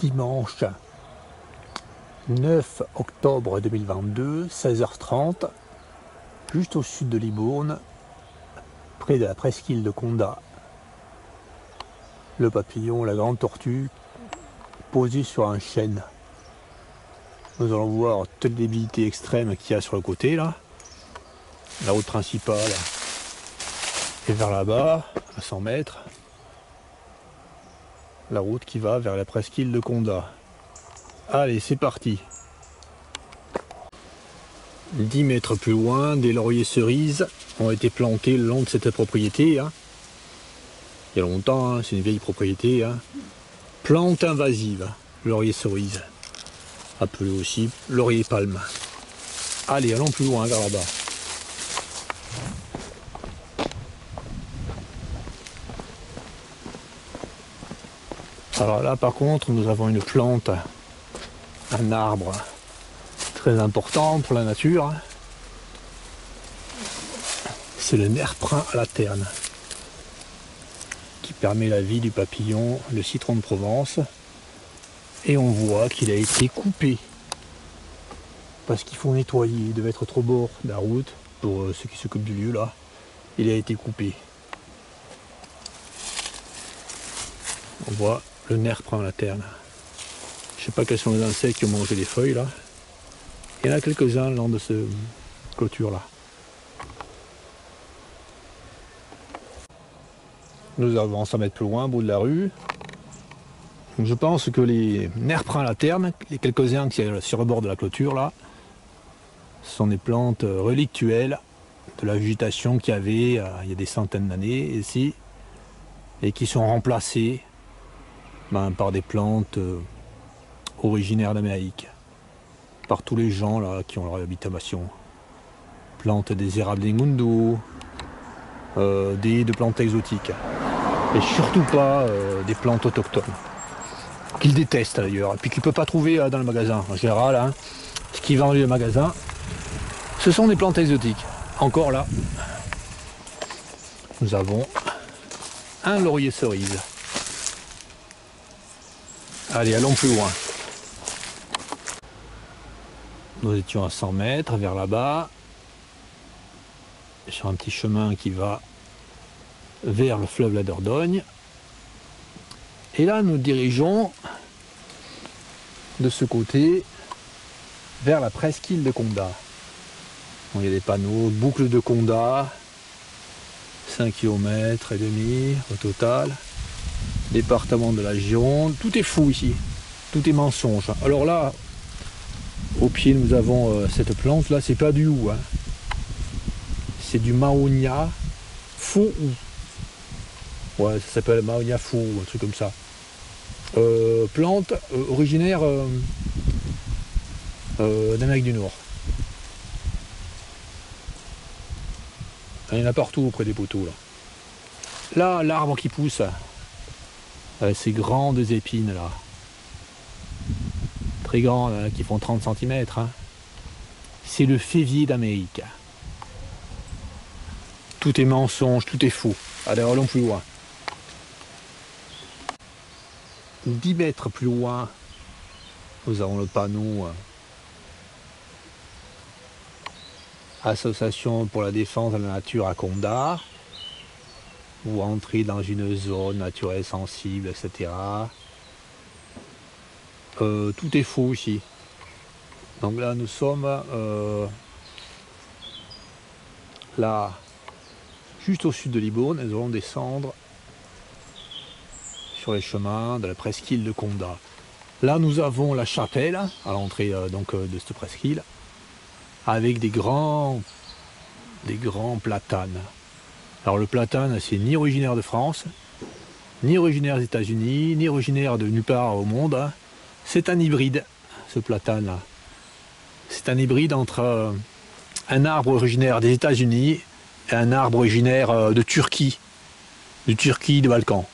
dimanche 9 octobre 2022, 16h30, juste au sud de Libourne, près de la presqu'île de Condat. Le papillon, la grande tortue, posée sur un chêne. Nous allons voir toute débilité extrême qu'il y a sur le côté là. La route principale est vers là-bas, à 100 mètres. La route qui va vers la presqu'île de Condat. Allez, c'est parti. 10 mètres plus loin, des lauriers cerises ont été plantés le long de cette propriété. Il y a longtemps, c'est une vieille propriété. Plante invasive, laurier cerise. Appelé aussi laurier palme. Allez, allons plus loin, vers là-bas. Alors là, par contre, nous avons une plante, un arbre très important pour la nature. C'est le nerprin à la terne, qui permet la vie du papillon, le citron de Provence. Et on voit qu'il a été coupé, parce qu'il faut nettoyer, il devait être trop bord de la route, pour ceux qui s'occupent du lieu là. Il a été coupé. On voit le nerprin à la terne. Je ne sais pas quels sont les insectes qui ont mangé les feuilles là. Il y en a quelques-uns le long de cette clôture là. Nous avons 100 mètres plus loin, au bout de la rue. Donc je pense que les nerprins à la terne, les quelques-uns qui sont sur le bord de la clôture là, ce sont des plantes relictuelles de la végétation qu'il y avait il y a des centaines d'années ici, et qui sont remplacées par des plantes originaires d'Amérique, par tous les gens là qui ont leur habitation. Plantes des érables des Mundu, de plantes exotiques, et surtout pas des plantes autochtones, qu'ils détestent d'ailleurs, et puis qu'ils ne peuvent pas trouver dans le magasin. En général, ce qui est vendu dans le magasin, ce sont des plantes exotiques. Encore là, nous avons un laurier cerise. Allez, allons plus loin. Nous étions à 100 mètres vers là-bas, sur un petit chemin qui va vers le fleuve la Dordogne. Et là, nous dirigeons de ce côté vers la presqu'île de Condat. Bon, il y a des panneaux, boucle de Condat, 5 km et demi au total. Département de la Gironde, tout est fou ici, tout est mensonge. Alors là, au pied, nous avons cette plante là, c'est pas du hou, c'est du Mahonia fou. Ouais, ça s'appelle Mahonia fou, un truc comme ça. Plante originaire d'Amérique du Nord. Il y en a partout auprès des poteaux là. Là, l'arbre qui pousse, ces grandes épines là, très grandes, qui font 30 cm, c'est le févier d'Amérique. Tout est mensonge, tout est faux. Allez, allons plus loin. 10 mètres plus loin, nous avons le panneau Association pour la défense de la nature à Condat. Vous entrez dans une zone naturelle sensible, etc. Tout est faux ici. Donc là, nous sommes là, juste au sud de Libourne, et nous allons descendre sur les chemins de la presqu'île de Condat. Là, nous avons la chapelle à l'entrée de cette presqu'île, avec des grands platanes. Alors le platane, c'est ni originaire de France, ni originaire des États-Unis, ni originaire de nulle part au monde. C'est un hybride, ce platane-là. C'est un hybride entre un arbre originaire des États-Unis et un arbre originaire de Turquie, des Balkans.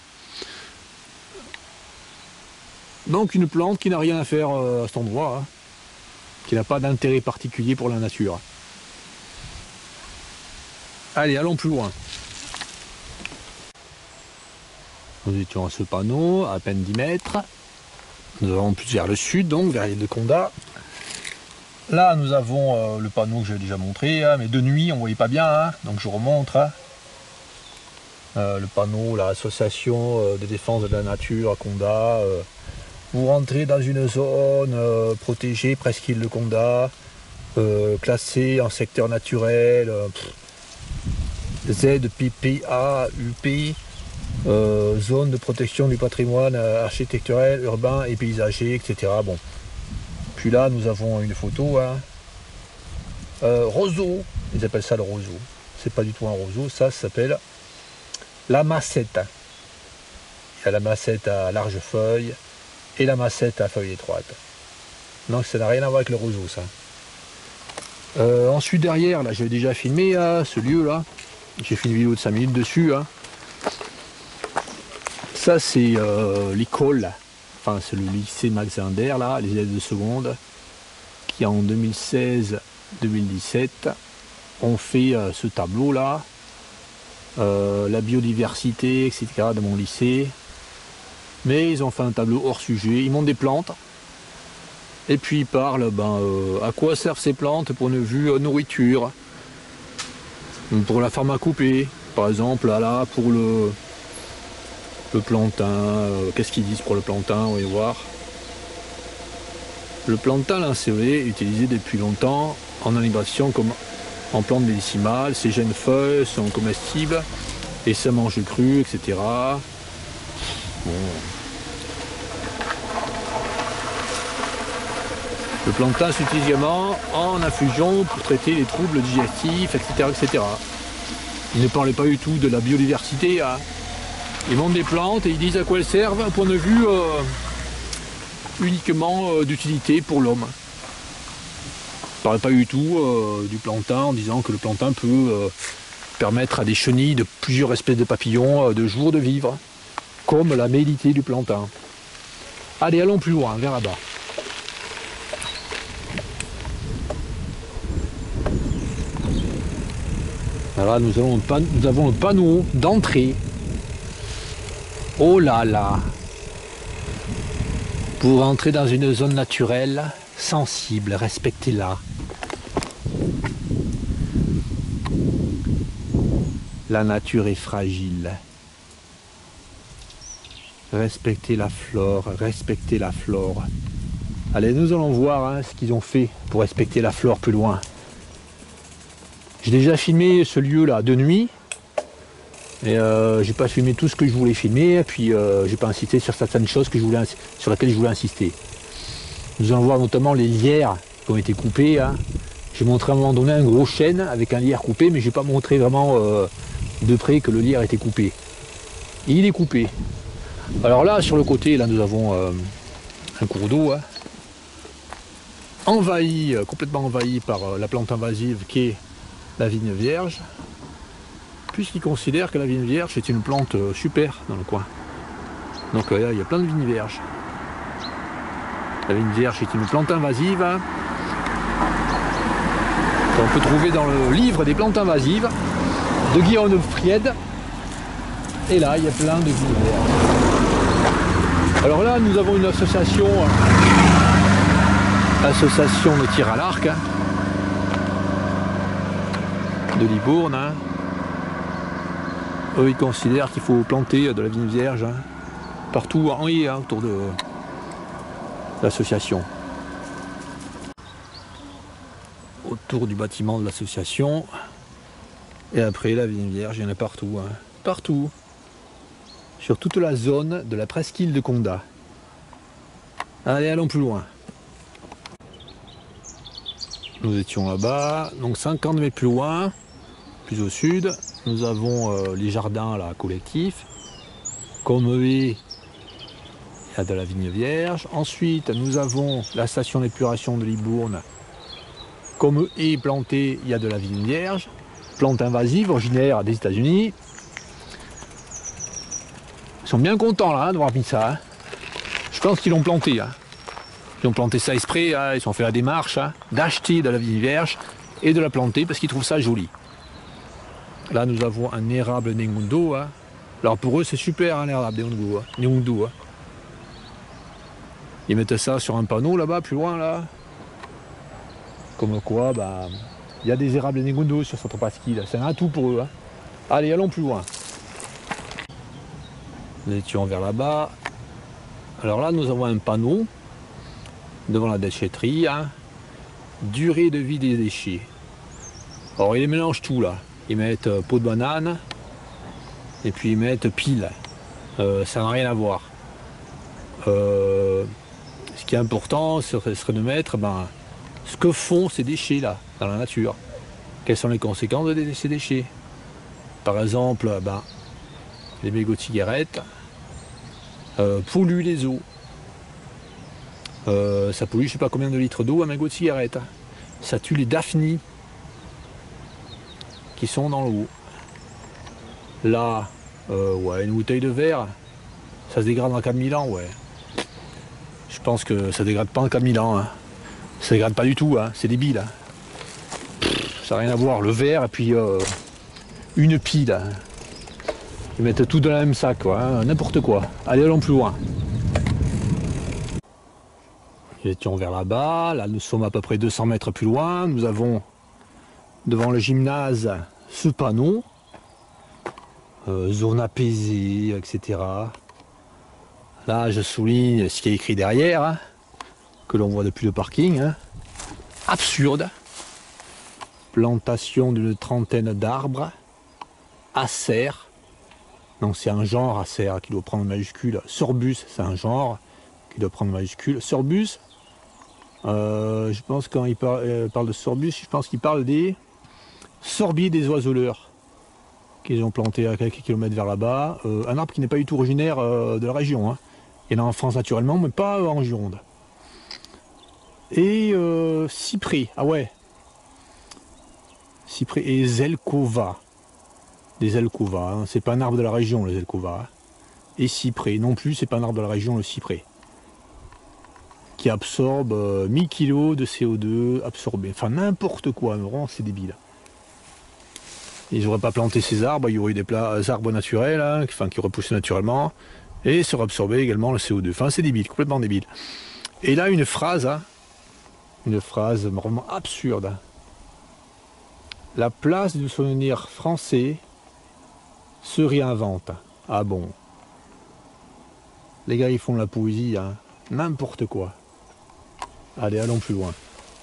Donc une plante qui n'a rien à faire à cet endroit, qui n'a pas d'intérêt particulier pour la nature. Allez, allons plus loin. Nous étions à ce panneau, à peine 10 mètres. Nous avons plus vers le sud, donc vers l'île de Condat. Là, nous avons le panneau que j'ai déjà montré, hein, mais de nuit, on ne voyait pas bien, hein, donc je remonte. Hein. Le panneau, l'association de défense de la nature à Condat. Vous rentrez dans une zone protégée, presqu'île de Condat, classée en secteur naturel, ZPPA, UP, zone de protection du patrimoine architectural, urbain et paysager, etc. Bon. Puis là, nous avons une photo, hein. Roseau, ils appellent ça le roseau. C'est pas du tout un roseau, ça s'appelle la macette. Il y a la macette à large feuille et la macette à feuille étroite. Donc ça n'a rien à voir avec le roseau, ça. Ensuite derrière, là, j'ai déjà filmé ce lieu-là. J'ai fait une vidéo de 5 minutes dessus. Hein. Ça, c'est l'école. Enfin, c'est le lycée Max Linder, là, les élèves de seconde, qui en 2016-2017 ont fait ce tableau-là, la biodiversité, etc. de mon lycée. Mais ils ont fait un tableau hors sujet, ils montrent des plantes, et puis ils parlent à quoi servent ces plantes pour une vue nourriture, pour la pharmacopée, par exemple, là pour le plantain, qu'est-ce qu'ils disent pour le plantain, on va y voir. Le plantain lancéolé est utilisé depuis longtemps en alimentation comme en plante médicinale, ses jeunes feuilles sont comestibles et ça mange cru, etc. Bon. Le plantain s'utilise également en infusion pour traiter les troubles digestifs, etc. etc. Il ne parlait pas du tout de la biodiversité. Hein. Ils montrent des plantes et ils disent à quoi elles servent, un point de vue uniquement d'utilité pour l'homme. Il ne parlait pas du tout du plantain en disant que le plantain peut permettre à des chenilles de plusieurs espèces de papillons de jour de vivre, comme la mélitée du plantain. Allez, allons plus loin, vers là-bas. Voilà, nous avons le panneau d'entrée. Oh là là! Pour entrer dans une zone naturelle, sensible, respectez-la. La nature est fragile. Respectez la flore, respectez la flore. Allez, nous allons voir hein, ce qu'ils ont fait pour respecter la flore plus loin. J'ai déjà filmé ce lieu-là de nuit. Et j'ai pas filmé tout ce que je voulais filmer, et puis j'ai pas insisté sur certaines choses sur lesquelles je voulais insister. Nous allons voir notamment les lierres qui ont été coupées. Hein. J'ai montré à un moment donné un gros chêne avec un lierre coupé, mais j'ai pas montré vraiment de près que le lierre était coupé. Il est coupé. Alors là, sur le côté, là nous avons un cours d'eau, hein, envahi, complètement envahi par la plante invasive qui est la vigne vierge. Puisqu'ils considèrent que la vigne vierge est une plante super dans le coin. Donc là, il y a plein de vignes vierges. La vigne vierge est une plante invasive hein, qu'on peut trouver dans le livre des plantes invasives de Guillaume Fried. Et là, il y a plein de vignes vierges. Alors là, nous avons une association de tir à l'arc hein, de Libourne. Hein. Eux, ils considèrent qu'il faut planter de la vigne vierge hein, partout en haut, hein, autour de l'association. Autour du bâtiment de l'association. Et après, la vigne vierge, il y en a partout. Hein, partout. Sur toute la zone de la presqu'île de Condat. Allez, allons plus loin. Nous étions là-bas, donc 50 mètres plus loin, plus au sud. Nous avons les jardins là, collectifs. Comme eux, il y a de la vigne vierge. Ensuite, nous avons la station d'épuration de Libourne. Comme eux est planté, il y a de la vigne vierge. Plante invasive, originaire des États-Unis. Ils sont bien contents là d'avoir mis ça. Hein. Je pense qu'ils l'ont planté. Hein. Ils ont planté ça exprès. Hein. Ils ont fait la démarche hein, d'acheter de la vigne vierge et de la planter parce qu'ils trouvent ça joli. Là, nous avons un érable Nengundo. Hein. Alors pour eux, c'est super, hein, l'érable Nengundo. Hein. Ils mettent ça sur un panneau là-bas, plus loin là. Comme quoi, bah, il y a des érables négondos sur Centre Pasquille. C'est un atout pour eux. Hein. Allez, allons plus loin. Nous étions vers là-bas. Alors là, nous avons un panneau devant la déchetterie. Hein. Durée de vie des déchets. Alors, ils mélangent tout là. Ils mettent peau de banane et puis ils mettent pile. Ça n'a rien à voir. Ce qui est important, ce serait de mettre ce que font ces déchets là dans la nature. Quelles sont les conséquences de ces déchets? Par exemple, les mégots de cigarettes polluent les eaux. Ça pollue je sais pas combien de litres d'eau un mégot de cigarette. Ça tue les daphnies qui sont dans l'eau. Là, ouais, une bouteille de verre, ça se dégrade en 4000 ans, ouais. Je pense que ça dégrade pas en 4000 ans. Hein. Ça dégrade pas du tout, hein. C'est débile. Hein. Ça n'a rien à voir, le verre et puis une pile. Hein. Ils mettent tout dans le même sac, quoi, hein. N'importe quoi. Allez, allons plus loin. Nous étions vers là-bas, là nous sommes à peu près 200 mètres plus loin. Nous avons devant le gymnase ce panneau, zone apaisée, etc. Là, je souligne ce qui est écrit derrière, hein, que l'on voit depuis le parking. Hein. Absurde. Plantation d'une trentaine d'arbres. Acer. Non, c'est un genre Acer qui doit prendre majuscule. Sorbus, c'est un genre qui doit prendre majuscule. Sorbus, je pense quand il parle de Sorbus, je pense qu'il parle des sorbiers des oiseleurs qu'ils ont planté à quelques kilomètres vers là-bas. Un arbre qui n'est pas du tout originaire de la région. Hein. Il y en a en France naturellement, mais pas en Gironde. Et cyprès, ah ouais. Cyprès et zelkova. Des zelkova, hein. C'est pas un arbre de la région, le zelkova. Hein. Et cyprès, non plus, c'est pas un arbre de la région, le cyprès. Qui absorbe 1000 kg de CO2 absorbé. Enfin, n'importe quoi, vraiment, c'est débile. Ils n'auraient pas planté ces arbres, il y aurait eu des arbres naturels, hein, qui repoussaient naturellement. Et se absorber également le CO2. Enfin, c'est débile, complètement débile. Et là, une phrase vraiment absurde. Hein. La place du souvenir français se réinvente. Ah bon. Les gars, ils font de la poésie, hein. N'importe quoi. Allez, allons plus loin.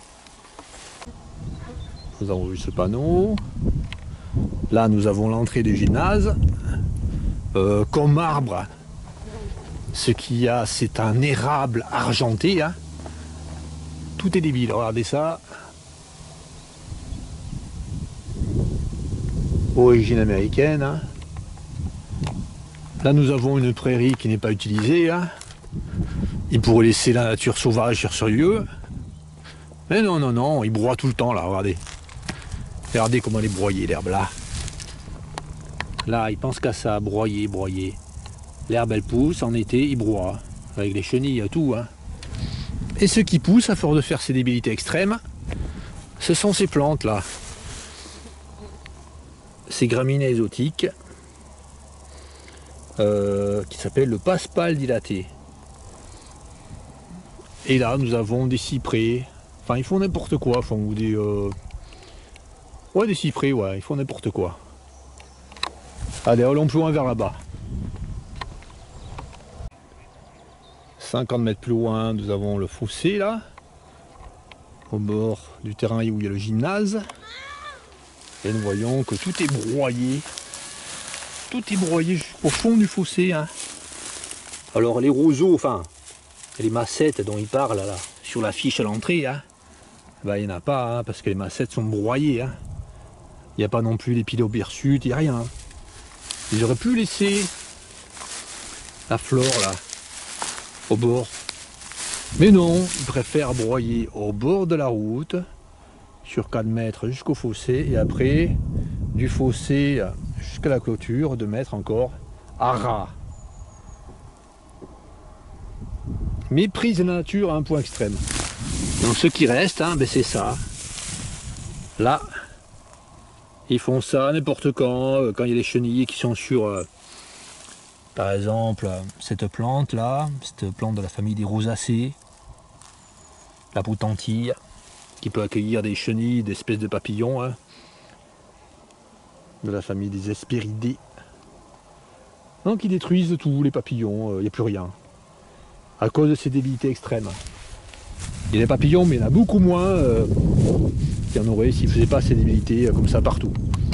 Nous avons vu ce panneau. Là, nous avons l'entrée du gymnase. Comme arbre. Ce qu'il y a, c'est un érable argenté. Hein. Tout est débile, regardez ça. Origine américaine. Hein. Là, nous avons une prairie qui n'est pas utilisée. Hein. Il pourrait laisser la nature sauvage sur ce lieu. Mais non, non, non, il broie tout le temps, là, regardez. Regardez comment elle est broyée, l'herbe, là. Là, il pense qu'à ça, broyer, broyer. L'herbe, elle pousse, en été, il broie. Avec les chenilles, tout. Hein. Et ce qui pousse, à force de faire ces débilités extrêmes, ce sont ces plantes-là. Ces graminées exotiques, qui s'appellent le paspal dilaté. Et là, nous avons des cyprès. Enfin, ils font n'importe quoi. Enfin, ou des... Ouais, des cyprès, ouais. Ils font n'importe quoi. Allez, allons plus loin vers là-bas. 50 mètres plus loin, nous avons le fossé, là. Au bord du terrain où il y a le gymnase. Et nous voyons que tout est broyé. Tout est broyé jusqu'au fond du fossé. Hein. Alors, les roseaux, enfin... les massettes dont il parle là, sur la fiche à l'entrée, hein, ben, il n'y en a pas, hein, parce que les massettes sont broyées. Hein. Il n'y a pas non plus les pilobirsutes, il n'y a rien. Hein. Ils auraient pu laisser la flore là, au bord. Mais non, ils préfèrent broyer au bord de la route, sur 4 mètres jusqu'au fossé, et après, du fossé jusqu'à la clôture, de mettre encore à ras. Méprise de la nature à un point extrême. Donc ce qui reste, hein, ben c'est ça. Là, ils font ça n'importe quand il y a des chenilles qui sont sur Par exemple, cette plante là, cette plante de la famille des rosacées, la potentille, qui peut accueillir des chenilles, des espèces de papillons, hein, de la famille des Hesperidae. Donc ils détruisent tous les papillons, il n'y a plus rien. À cause de ces débilités extrêmes. Il y a des papillons, mais il y en a beaucoup moins qu'il y en aurait s'ils ne faisaient pas ces débilités comme ça partout.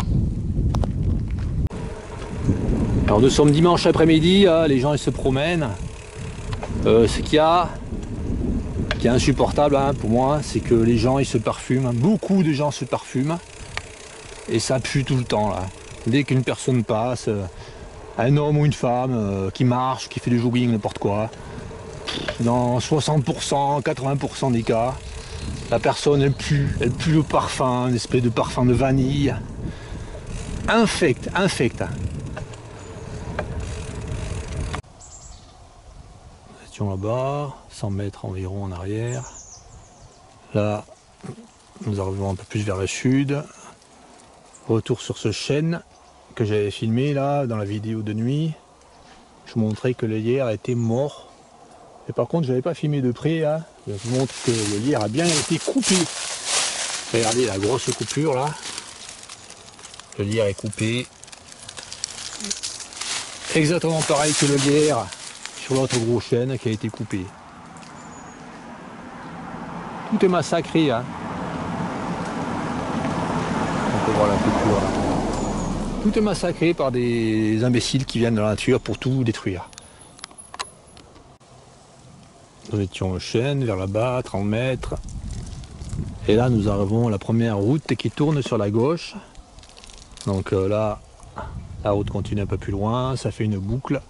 Alors nous sommes dimanche après-midi, les gens ils se promènent. Ce qui est insupportable pour moi, c'est que les gens ils se parfument, beaucoup de gens se parfument et ça pue tout le temps là. Dès qu'une personne passe, un homme ou une femme qui marche, qui fait du jogging, n'importe quoi, dans 60%, 80% des cas, la personne elle pue le parfum, une espèce de parfum de vanille. Infect. Là-bas, 100 mètres environ en arrière. Là, nous arrivons un peu plus vers le sud. Retour sur ce chêne que j'avais filmé là dans la vidéo de nuit. Je vous montrais que le lierre était mort. Et par contre, je n'avais pas filmé de près. Hein. Je vous montre que le lierre a bien été coupé. Regardez la grosse coupure là. Le lierre est coupé. Exactement pareil que le lierre sur l'autre gros chêne qui a été coupé. Tout est massacré. Hein. On peut voir la coupure là. Tout est massacré par des imbéciles qui viennent de la nature pour tout détruire. Nous étions au chêne vers là-bas, 30 mètres. Et là nous arrivons à la première route qui tourne sur la gauche. Donc là, la route continue un peu plus loin, ça fait une boucle.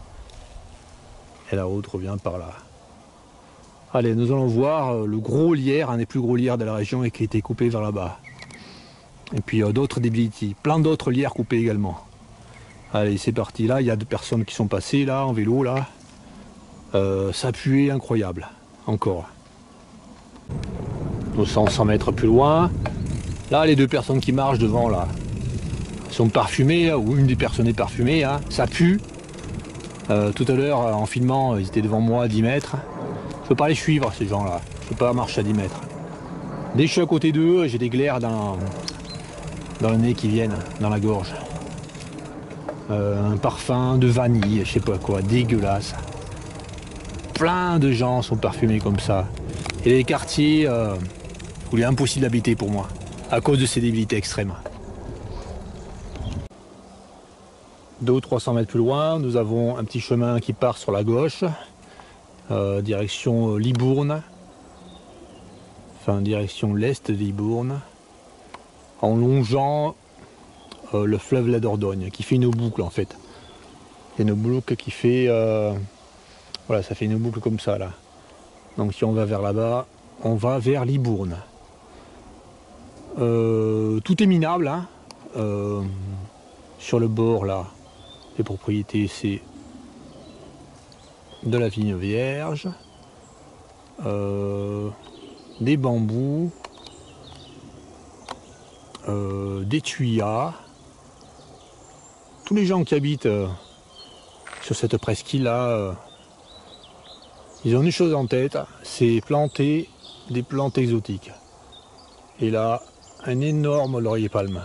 Et la route revient par là. Allez, nous allons voir le gros lierre, un des plus gros lierres de la région et qui a été coupé vers là-bas. Et puis d'autres débilités, plein d'autres lierres coupés également. Allez, c'est parti. Là, il y a deux personnes qui sont passées là, en vélo là. Ça puait incroyable, encore. Nous sommes 100 mètres plus loin. Là, les deux personnes qui marchent devant là sont parfumées, ou une des personnes est parfumée, hein. Ça pue. Tout à l'heure, en filmant, ils étaient devant moi à 10 mètres. Je ne peux pas les suivre, ces gens-là. Je ne peux pas marcher à 10 mètres. Dès que je suis à côté d'eux, j'ai des glaires dans le nez qui viennent, dans la gorge. Un parfum de vanille, je sais pas quoi, dégueulasse. Plein de gens sont parfumés comme ça. Et les quartiers où il est impossible d'habiter pour moi, à cause de ces débilités extrêmes. 200 ou 300 mètres plus loin, nous avons un petit chemin qui part sur la gauche, direction Libourne, enfin direction l'est de Libourne, en longeant le fleuve la Dordogne, qui fait une boucle en fait. Il y a une boucle qui fait, voilà, ça fait une boucle comme ça là. Donc si on va vers là-bas, on va vers Libourne. Tout est minable, hein. Sur le bord là. Les propriétés, c'est de la vigne vierge, des bambous, des tuyas. Tous les gens qui habitent sur cette presqu'île là, ils ont une chose en tête, c'est planter des plantes exotiques. Et là, un énorme laurier palme.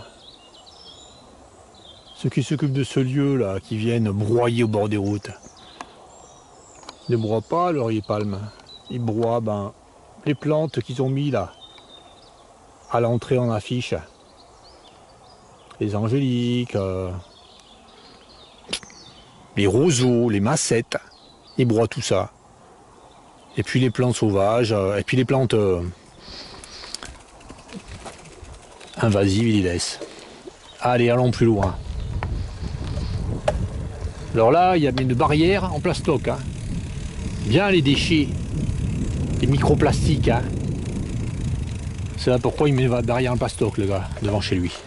Ceux qui s'occupent de ce lieu là, qui viennent broyer au bord des routes, ils ne broient pas le laurier palme, ils broient les plantes qu'ils ont mis là, à l'entrée en affiche. Les angéliques, les roseaux, les massettes, ils broient tout ça. Et puis les plantes sauvages, et puis les plantes invasives, ils les laissent. Allez, allons plus loin. Alors là, il y a une barrière en plastoc. Hein. Bien les déchets, les microplastiques. Hein. C'est là pourquoi il met la barrière en plastoc, le gars, devant chez lui.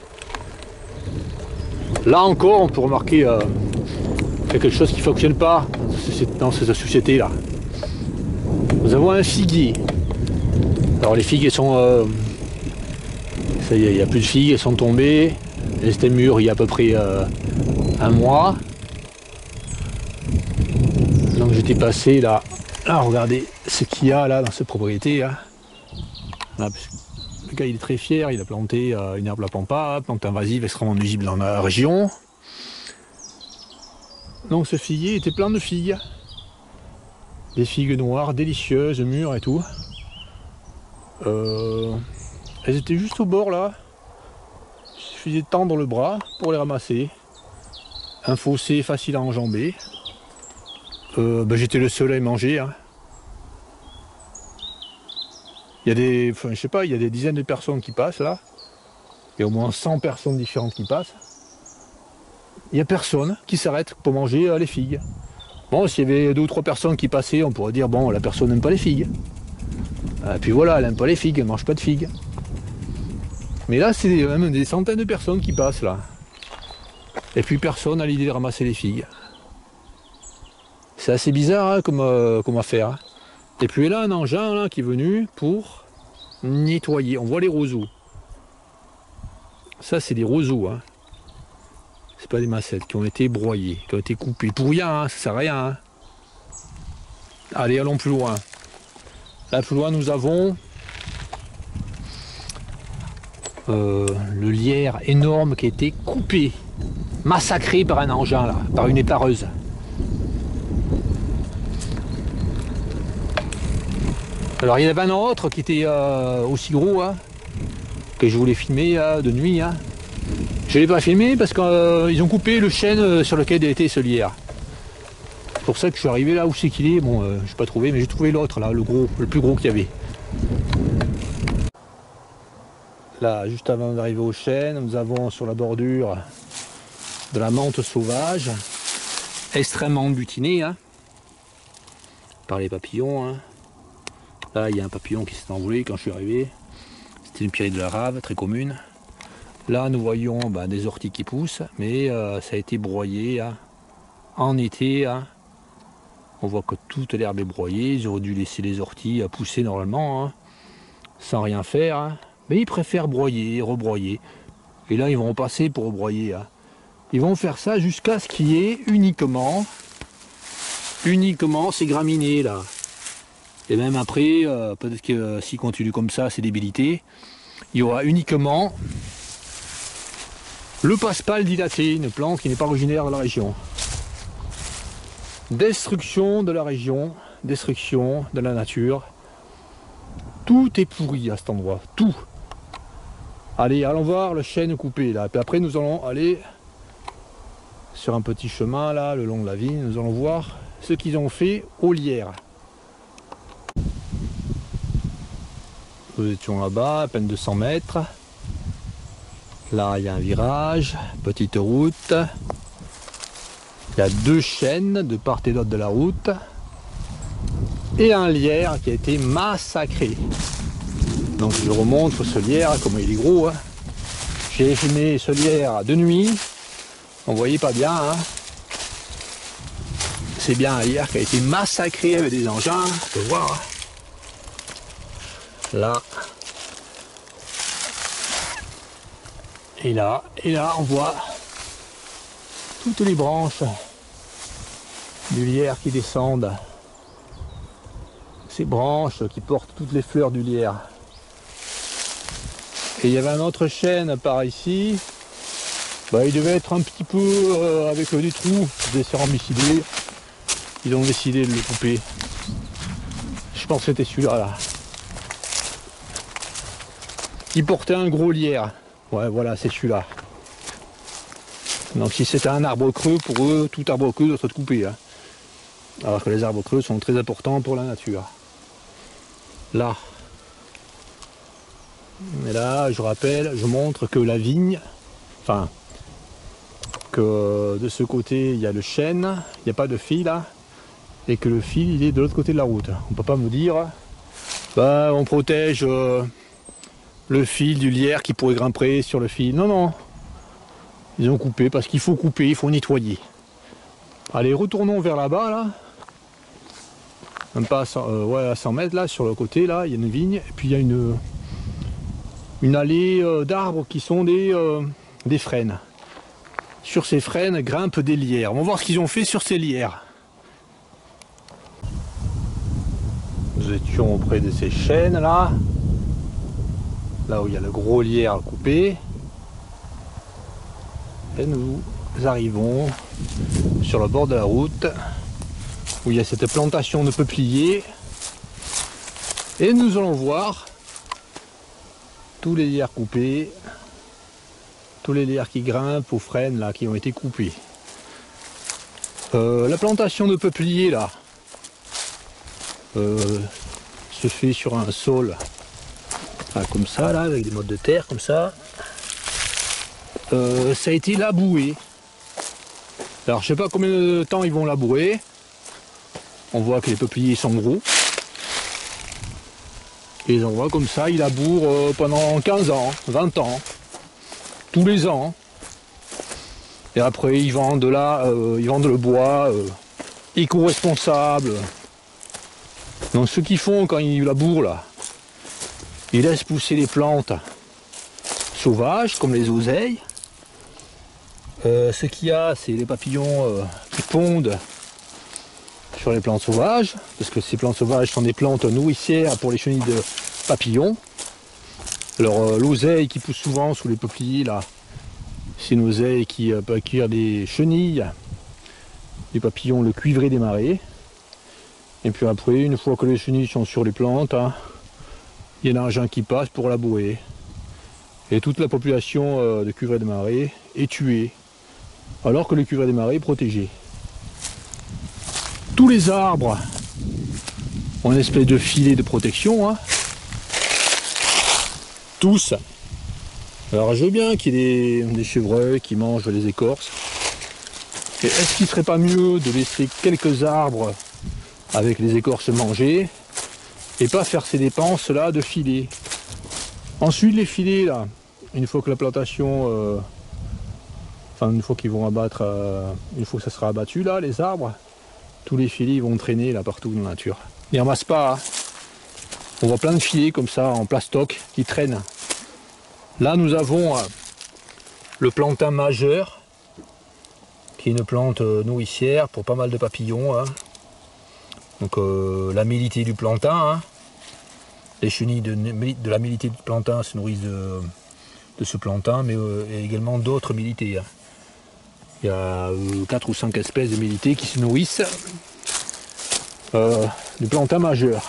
Là encore, on peut remarquer quelque chose qui ne fonctionne pas dans cette société-là. Nous avons un figuier. Alors les figues, elles sont... ça y est, il n'y a plus de figues, elles sont tombées. Elles étaient mûres il y a à peu près un mois. j'étais passé là, regardez ce qu'il y a là dans cette propriété. Hein. Là, le gars il est très fier, il a planté une herbe la pampa, plante invasive extrêmement nuisible dans la région. Donc ce figuier était plein de figues. Des figues noires, délicieuses, mûres et tout. Elles étaient juste au bord là. Il suffisait de tendre le bras pour les ramasser. Un fossé facile à enjamber. J'étais le seul à y manger. Hein. Il y a des, je sais pas, il y a des dizaines de personnes qui passent là. Il y a au moins 100 personnes différentes qui passent. Il n'y a personne qui s'arrête pour manger les figues. Bon, s'il y avait 2 ou 3 personnes qui passaient, on pourrait dire, bon, la personne n'aime pas les figues. Et puis voilà, elle n'aime pas les figues, elle ne mange pas de figues. Mais là, c'est même des centaines de personnes qui passent là. Et puis personne n'a l'idée de ramasser les figues. C'est assez bizarre hein, comme affaire. Et puis là, un engin là, qui est venu pour nettoyer. On voit les roseaux. Ça, c'est des roseaux. Hein. C'est pas des massettes qui ont été broyées, qui ont été coupées. Pour rien, hein, ça sert à rien. Hein. Allez, allons plus loin. Là, plus loin, nous avons le lierre énorme qui a été coupé, massacré par un engin, là, par une épareuse. Alors, il y avait un autre qui était aussi gros, hein, que je voulais filmer de nuit. Hein. Je ne l'ai pas filmé parce qu'ils ont coupé le chêne sur lequel était ce lierre. C'est pour ça que je suis arrivé là où c'est qu'il est. Bon, je n'ai pas trouvé, mais j'ai trouvé l'autre là, le plus gros qu'il y avait. Là, juste avant d'arriver au chêne, nous avons sur la bordure de la menthe sauvage, extrêmement butinée hein, par les papillons. Hein. Là, il y a un papillon qui s'est envolé quand je suis arrivé. C'était une pierre de la rave, très commune. Là, nous voyons des orties qui poussent, mais ça a été broyé hein, en été. Hein. On voit que toute l'herbe est broyée. Ils auraient dû laisser les orties pousser normalement, hein, sans rien faire. Hein. Mais ils préfèrent broyer, rebroyer. Et là, ils vont passer pour rebroyer. Hein. Ils vont faire ça jusqu'à ce qu'il y ait uniquement ces graminées là. Et même après, peut-être que s'ils continuent comme ça, c'est débilité, il y aura uniquement le paspal dilaté, une plante qui n'est pas originaire de la région. Destruction de la région, destruction de la nature. Tout est pourri à cet endroit, tout. Allez, allons voir le chêne coupé là. Puis après, nous allons aller sur un petit chemin là, le long de la vigne. Nous allons voir ce qu'ils ont fait au lierre. Nous étions là-bas, à peine 200 mètres. Là, il y a un virage, petite route. Il y a 2 chênes de part et d'autre de la route. Et un lierre qui a été massacré. Donc je remonte ce lierre, comme il est gros. Hein. J'ai filmé ce lierre de nuit. On voyait pas bien. Hein. C'est bien un lierre qui a été massacré avec des engins. On peut voir. Hein. Là. Et là, on voit toutes les branches du lierre qui descendent. Ces branches qui portent toutes les fleurs du lierre. Et il y avait un autre chêne par ici. Il devait être un petit peu avec des trous, des céramicides. Ils ont décidé de le couper. Je pense que c'était celui-là. Là. Il portait un gros lierre. Ouais, voilà, c'est celui-là. Donc si c'était un arbre creux, pour eux, tout arbre creux doit être coupé. Hein. Alors que les arbres creux sont très importants pour la nature. Là. Et là, je rappelle, je montre que la vigne, enfin, que de ce côté, il y a le chêne, il n'y a pas de fil là, et que le fil, il est de l'autre côté de la route. On ne peut pas me dire, on protège le fil du lierre qui pourrait grimper sur le fil. Non, non. Ils ont coupé parce qu'il faut couper, il faut nettoyer. Allez, retournons vers là-bas, là. Même pas à 100 mètres, là, sur le côté, là, il y a une vigne. Et puis il y a une allée d'arbres qui sont des frênes. Sur ces frênes grimpent des lierres. On va voir ce qu'ils ont fait sur ces lierres. Nous étions auprès de ces chênes là. Là où il y a le gros lierre coupé. Et nous arrivons sur le bord de la route où il y a cette plantation de peupliers. Et nous allons voir tous les lierres coupés, tous les lierres qui grimpent ou freinent là, qui ont été coupés. La plantation de peupliers là se fait sur un sol là, comme ça là, avec des mottes de terre comme ça. Ça a été labouré. Alors je sais pas combien de temps ils vont labourer. On voit que les peupliers sont gros. Et les endroits comme ça, ils labourent pendant 15 ans, 20 ans, tous les ans. Et après ils vendent là, ils vendent le bois éco-responsable. Donc ce qu'ils font quand ils labourent là, ils laissent pousser les plantes sauvages comme les oseilles. Ce qu'il y a, c'est les papillons qui pondent sur les plantes sauvages, parce que ces plantes sauvages sont des plantes nourricières pour les chenilles de papillons. Alors l'oseille qui pousse souvent sous les peupliers là, c'est une oseille qui peut accueillir des chenilles, des papillons, le cuivré des marais. Et puis après, une fois que les chenilles sont sur les plantes, hein, il y a un engin qui passe pour labourer. Et toute la population de cuivré des marais est tuée, alors que le cuivré des marais est protégé. Tous les arbres ont une espèce de filet de protection, hein. Tous. Alors je veux bien qu'il y ait des chevreuils qui mangent les écorces. Et est-ce qu'il ne serait pas mieux de laisser quelques arbres avec les écorces mangées et pas faire ces dépenses là de filets? Ensuite les filets là, une fois que la plantation, une fois qu'ils vont abattre, une fois que ça sera abattu là, les arbres, tous les filets vont traîner là partout dans la nature. Ils ne ramassent pas, hein. On voit plein de filets comme ça en plastoc qui traînent. Là nous avons le plantain majeur, qui est une plante nourricière pour pas mal de papillons, hein. Donc la mélitée du plantain, hein. Les chenilles de la mélitée du plantain se nourrissent de ce plantain, mais également d'autres mélités, hein. Il y a 4 ou 5 espèces de mélités qui se nourrissent du plantain majeur.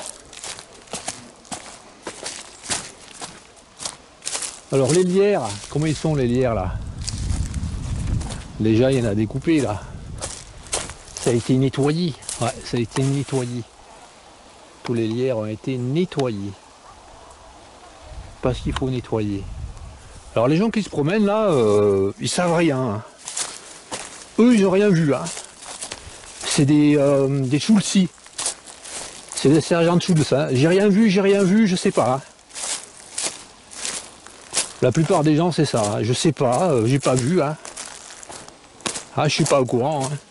Alors les lierres, comment ils sont les lierres là? Déjà il y en a découpé là. Ça a été nettoyé. Ouais, ça a été nettoyé. Tous les lierres ont été nettoyés. Parce qu'il faut nettoyer. Alors les gens qui se promènent là, ils savent rien, hein. Eux ils n'ont rien vu, hein. C'est des Schulzi. C'est des sergents de Schulz, hein. J'ai rien vu, je sais pas, hein. La plupart des gens c'est ça, hein. Je sais pas, j'ai pas vu, hein. Ah, je suis pas au courant, hein.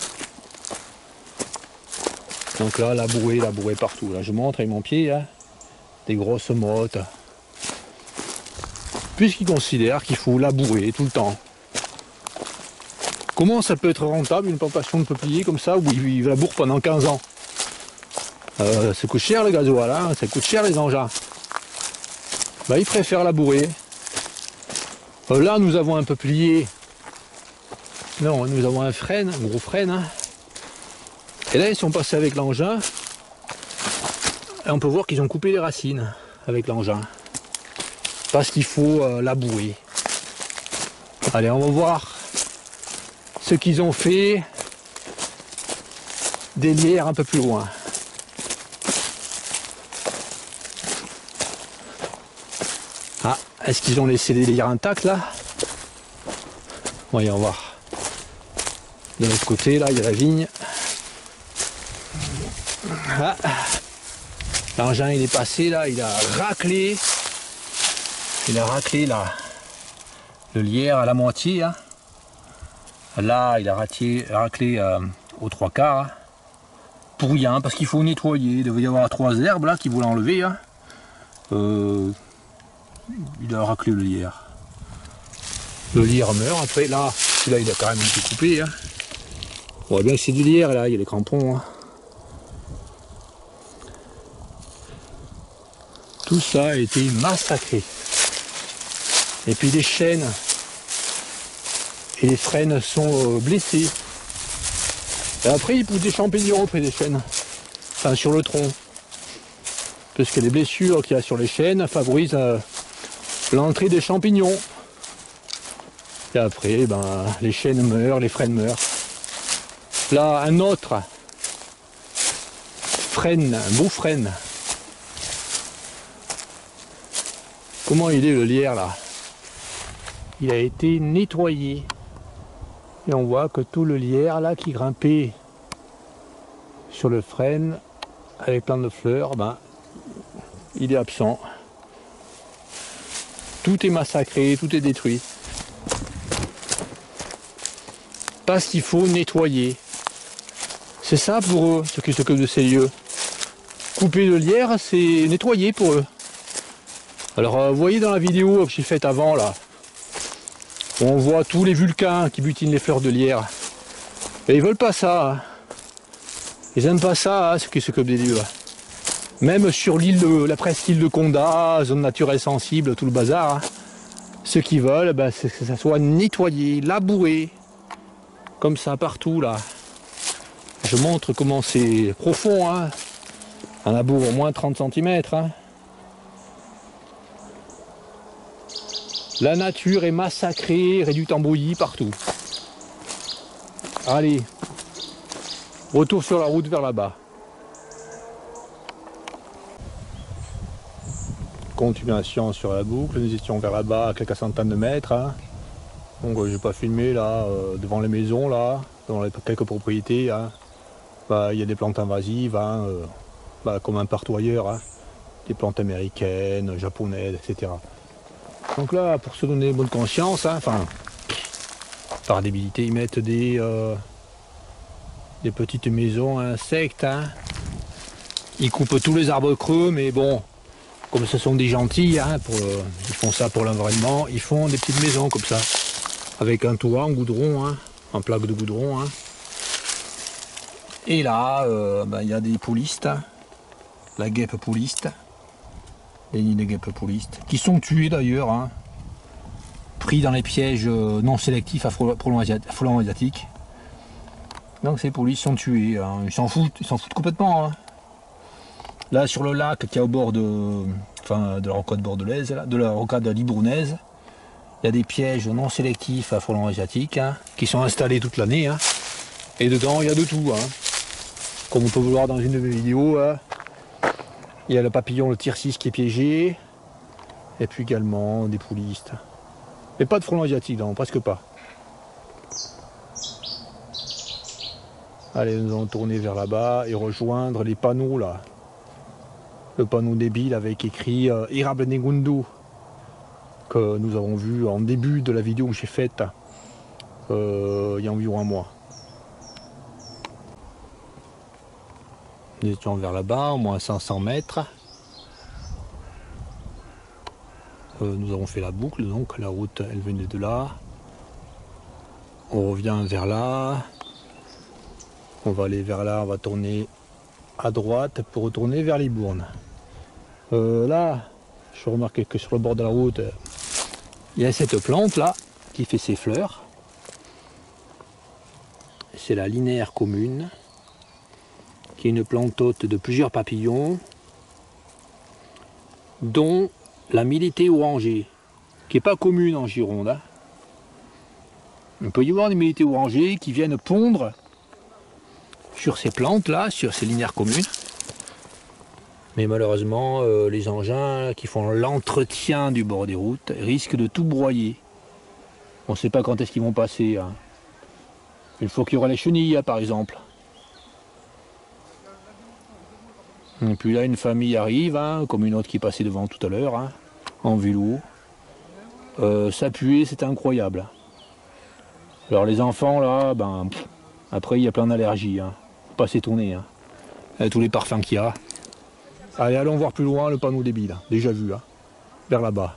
Donc là, labourer partout. Là, je montre avec mon pied, hein, des grosses mottes. Puisqu'ils considèrent qu'il faut labourer tout le temps. Comment ça peut être rentable une plantation de peupliers comme ça où ils labourent pendant 15 ans? Ça coûte cher le gasoil, hein, ça coûte cher les engins. Bah, ils préfèrent labourer. Là, nous avons un peuplier. Non, nous avons un frêne, un gros frêne, hein. Et là, ils sont passés avec l'engin. Et on peut voir qu'ils ont coupé les racines avec l'engin. Parce qu'il faut labourer. Allez, on va voir ce qu'ils ont fait des lierres un peu plus loin. Ah, est-ce qu'ils ont laissé les lierres intactes là? Voyons voir. De l'autre côté, là, il y a la vigne. Ah. L'engin il est passé là, il a raclé là le lierre à la moitié, hein. Là il a raclé aux 3/4, hein. Pour rien, parce qu'il faut nettoyer. Il devait y avoir 3 herbes là qui voulaient enlever, hein. Il a raclé le lierre. Le lierre meurt après. Là, celui-là il a quand même été coupé, hein. On voit bien que c'est du lierre là, il y a les crampons, hein. Tout ça a été massacré. Et puis les chênes et les frênes sont blessés. Et après il pousse des champignons auprès des chênes. Enfin sur le tronc. Parce que les blessures qu'il y a sur les chênes favorisent l'entrée des champignons. Et après, ben, les chênes meurent, les frênes meurent. Là, un autre frêne, un beau frêne. Comment il est le lierre là? Il a été nettoyé. Et on voit que tout le lierre là qui grimpait sur le frêne avec plein de fleurs, ben, il est absent. Tout est massacré, tout est détruit. Parce qu'il faut nettoyer. C'est ça pour eux, ceux qui s'occupent de ces lieux. Couper le lierre, c'est nettoyer pour eux. Alors vous voyez dans la vidéo que j'ai faite avant là, où on voit tous les vulcains qui butinent les fleurs de lierre. Et ils veulent pas ça. Hein. Ils aiment pas ça, hein, ceux qui s'occupent des lieux. Même sur l'île de la presqu'île de Condat, zone naturelle sensible, tout le bazar, hein, ceux qui veulent, ben, c'est que ça soit nettoyé, labouré, comme ça partout là. Je montre comment c'est profond, hein. Un labour au moins 30 cm. Hein. La nature est massacrée, réduite en bouillie partout. Allez, retour sur la route vers là-bas. Continuation sur la boucle, nous étions vers là-bas à quelques centaines de mètres. Hein. Donc je n'ai pas filmé là, devant les maisons, là, dans quelques propriétés. Hein. Bah, y a des plantes invasives, hein, bah, comme un partout ailleurs. Hein. Des plantes américaines, japonaises, etc. Donc là, pour se donner bonne conscience, hein, enfin, par débilité, ils mettent des petites maisons à insectes. Hein. Ils coupent tous les arbres creux, mais bon, comme ce sont des gentils, hein, ils font ça pour l'environnement, ils font des petites maisons comme ça, avec un toit en goudron, hein, en plaque de goudron. Hein. Et là, ben, y a des poulistes, hein, la guêpe pouliste, les nids de guêpes poulistes, qui sont tués d'ailleurs, hein, pris dans les pièges non sélectifs à frelons asiatiques. Donc ces poulistes sont tués, hein, ils s'en foutent complètement. Hein. Là sur le lac qui est au bord de la rocade bordelaise, là, de la rocade libournaise, il y a des pièges non sélectifs à frelons asiatiques, hein, qui sont installés toute l'année. Hein, et dedans il y a de tout. Hein. Comme on peut voir dans une de mes vidéos, hein, il y a le papillon, le tircis qui est piégé, et puis également des poulistes. Mais pas de frelons asiatiques, non, presque pas. Allez, nous allons tourner vers là-bas et rejoindre les panneaux là. Le panneau débile avec écrit Érable Negundu, que nous avons vu en début de la vidéo que j'ai faite il y a environ un mois. Nous étions vers là-bas, au moins 500 mètres. Nous avons fait la boucle, donc la route elle venait de là. On revient vers là. On va aller vers là, on va tourner à droite pour retourner vers Libourne. Là, je remarque que sur le bord de la route, il y a cette plante là qui fait ses fleurs. C'est la linéaire commune, qui est une plante hôte de plusieurs papillons, dont la milité orangée, qui n'est pas commune en Gironde. Hein. Il peut y avoir des milités orangées qui viennent pondre sur ces plantes-là, sur ces linéaires communes. Mais malheureusement, les engins qui font l'entretien du bord des routes risquent de tout broyer. On ne sait pas quand est-ce qu'ils vont passer. Hein. Il faut qu'il y aura les chenilles, hein, par exemple. Et puis là, une famille arrive, hein, comme une autre qui passait devant tout à l'heure, hein, en vélo. S'appuyer, c'est incroyable. Alors les enfants, là, ben, après, il y a plein d'allergies. Hein. Faut pas s'étonner. Hein. Avec tous les parfums qu'il y a. Allez, allons voir plus loin le panneau débile. Déjà vu, hein, vers là-bas.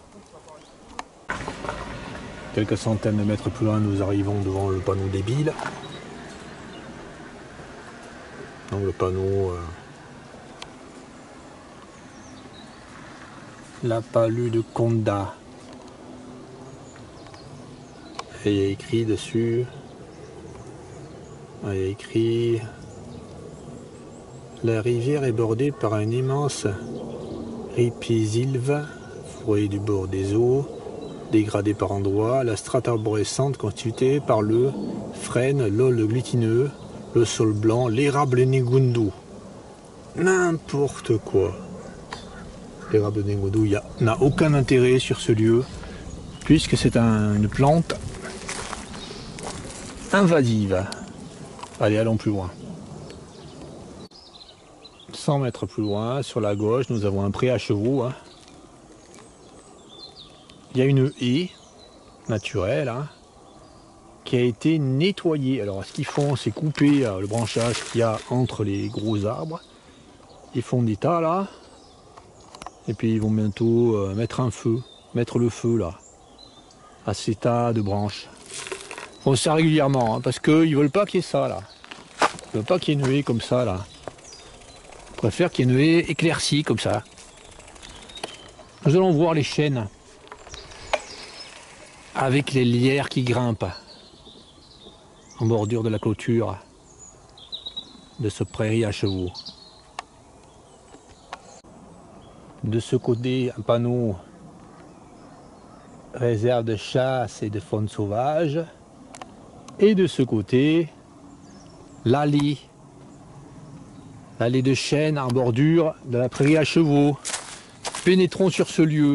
Quelques centaines de mètres plus loin, nous arrivons devant le panneau débile. Donc le panneau... La palude Conda. Et il y a écrit dessus. Il y a écrit: la rivière est bordée par un immense ripisylve, fourré du bord des eaux, dégradé par endroits, la strate arborescente constituée par le frêne, l'ol glutineux, le sol blanc, l'érable négundu. N'importe quoi. L'érable négundu n'a aucun intérêt sur ce lieu, puisque c'est une plante invasive. Allez, allons plus loin. 100 mètres plus loin, sur la gauche, nous avons un pré à chevaux. Il y a une haie naturelle qui a été nettoyée. Alors, ce qu'ils font, c'est couper le branchage qu'il y a entre les gros arbres. Ils font des tas là. Et puis, ils vont bientôt mettre le feu là, à ces tas de branches. Ils font ça régulièrement, parce qu'ils veulent pas qu'il y ait ça là. Ils veulent pas qu'il y ait une haie comme ça là. Ils préfèrent qu'il y ait une haie éclaircie comme ça. Nous allons voir les chênes avec les lierres qui grimpent en bordure de la clôture de ce prairie à chevaux. De ce côté, un panneau réserve de chasse et de faune sauvage. Et de ce côté, l'allée de chênes en bordure de la prairie à chevaux. Pénétrons sur ce lieu.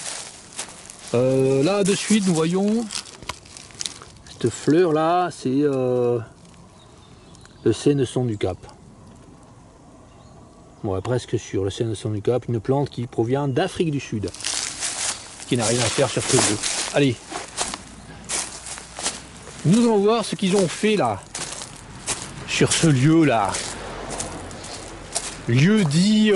Là de suite nous voyons cette fleur là, c'est le Sénesson du Cap. Bon, presque sûr, le Sénesson du Cap, une plante qui provient d'Afrique du Sud, qui n'a rien à faire sur ce lieu. Allez, nous allons voir ce qu'ils ont fait là, sur ce lieu là. Lieu dit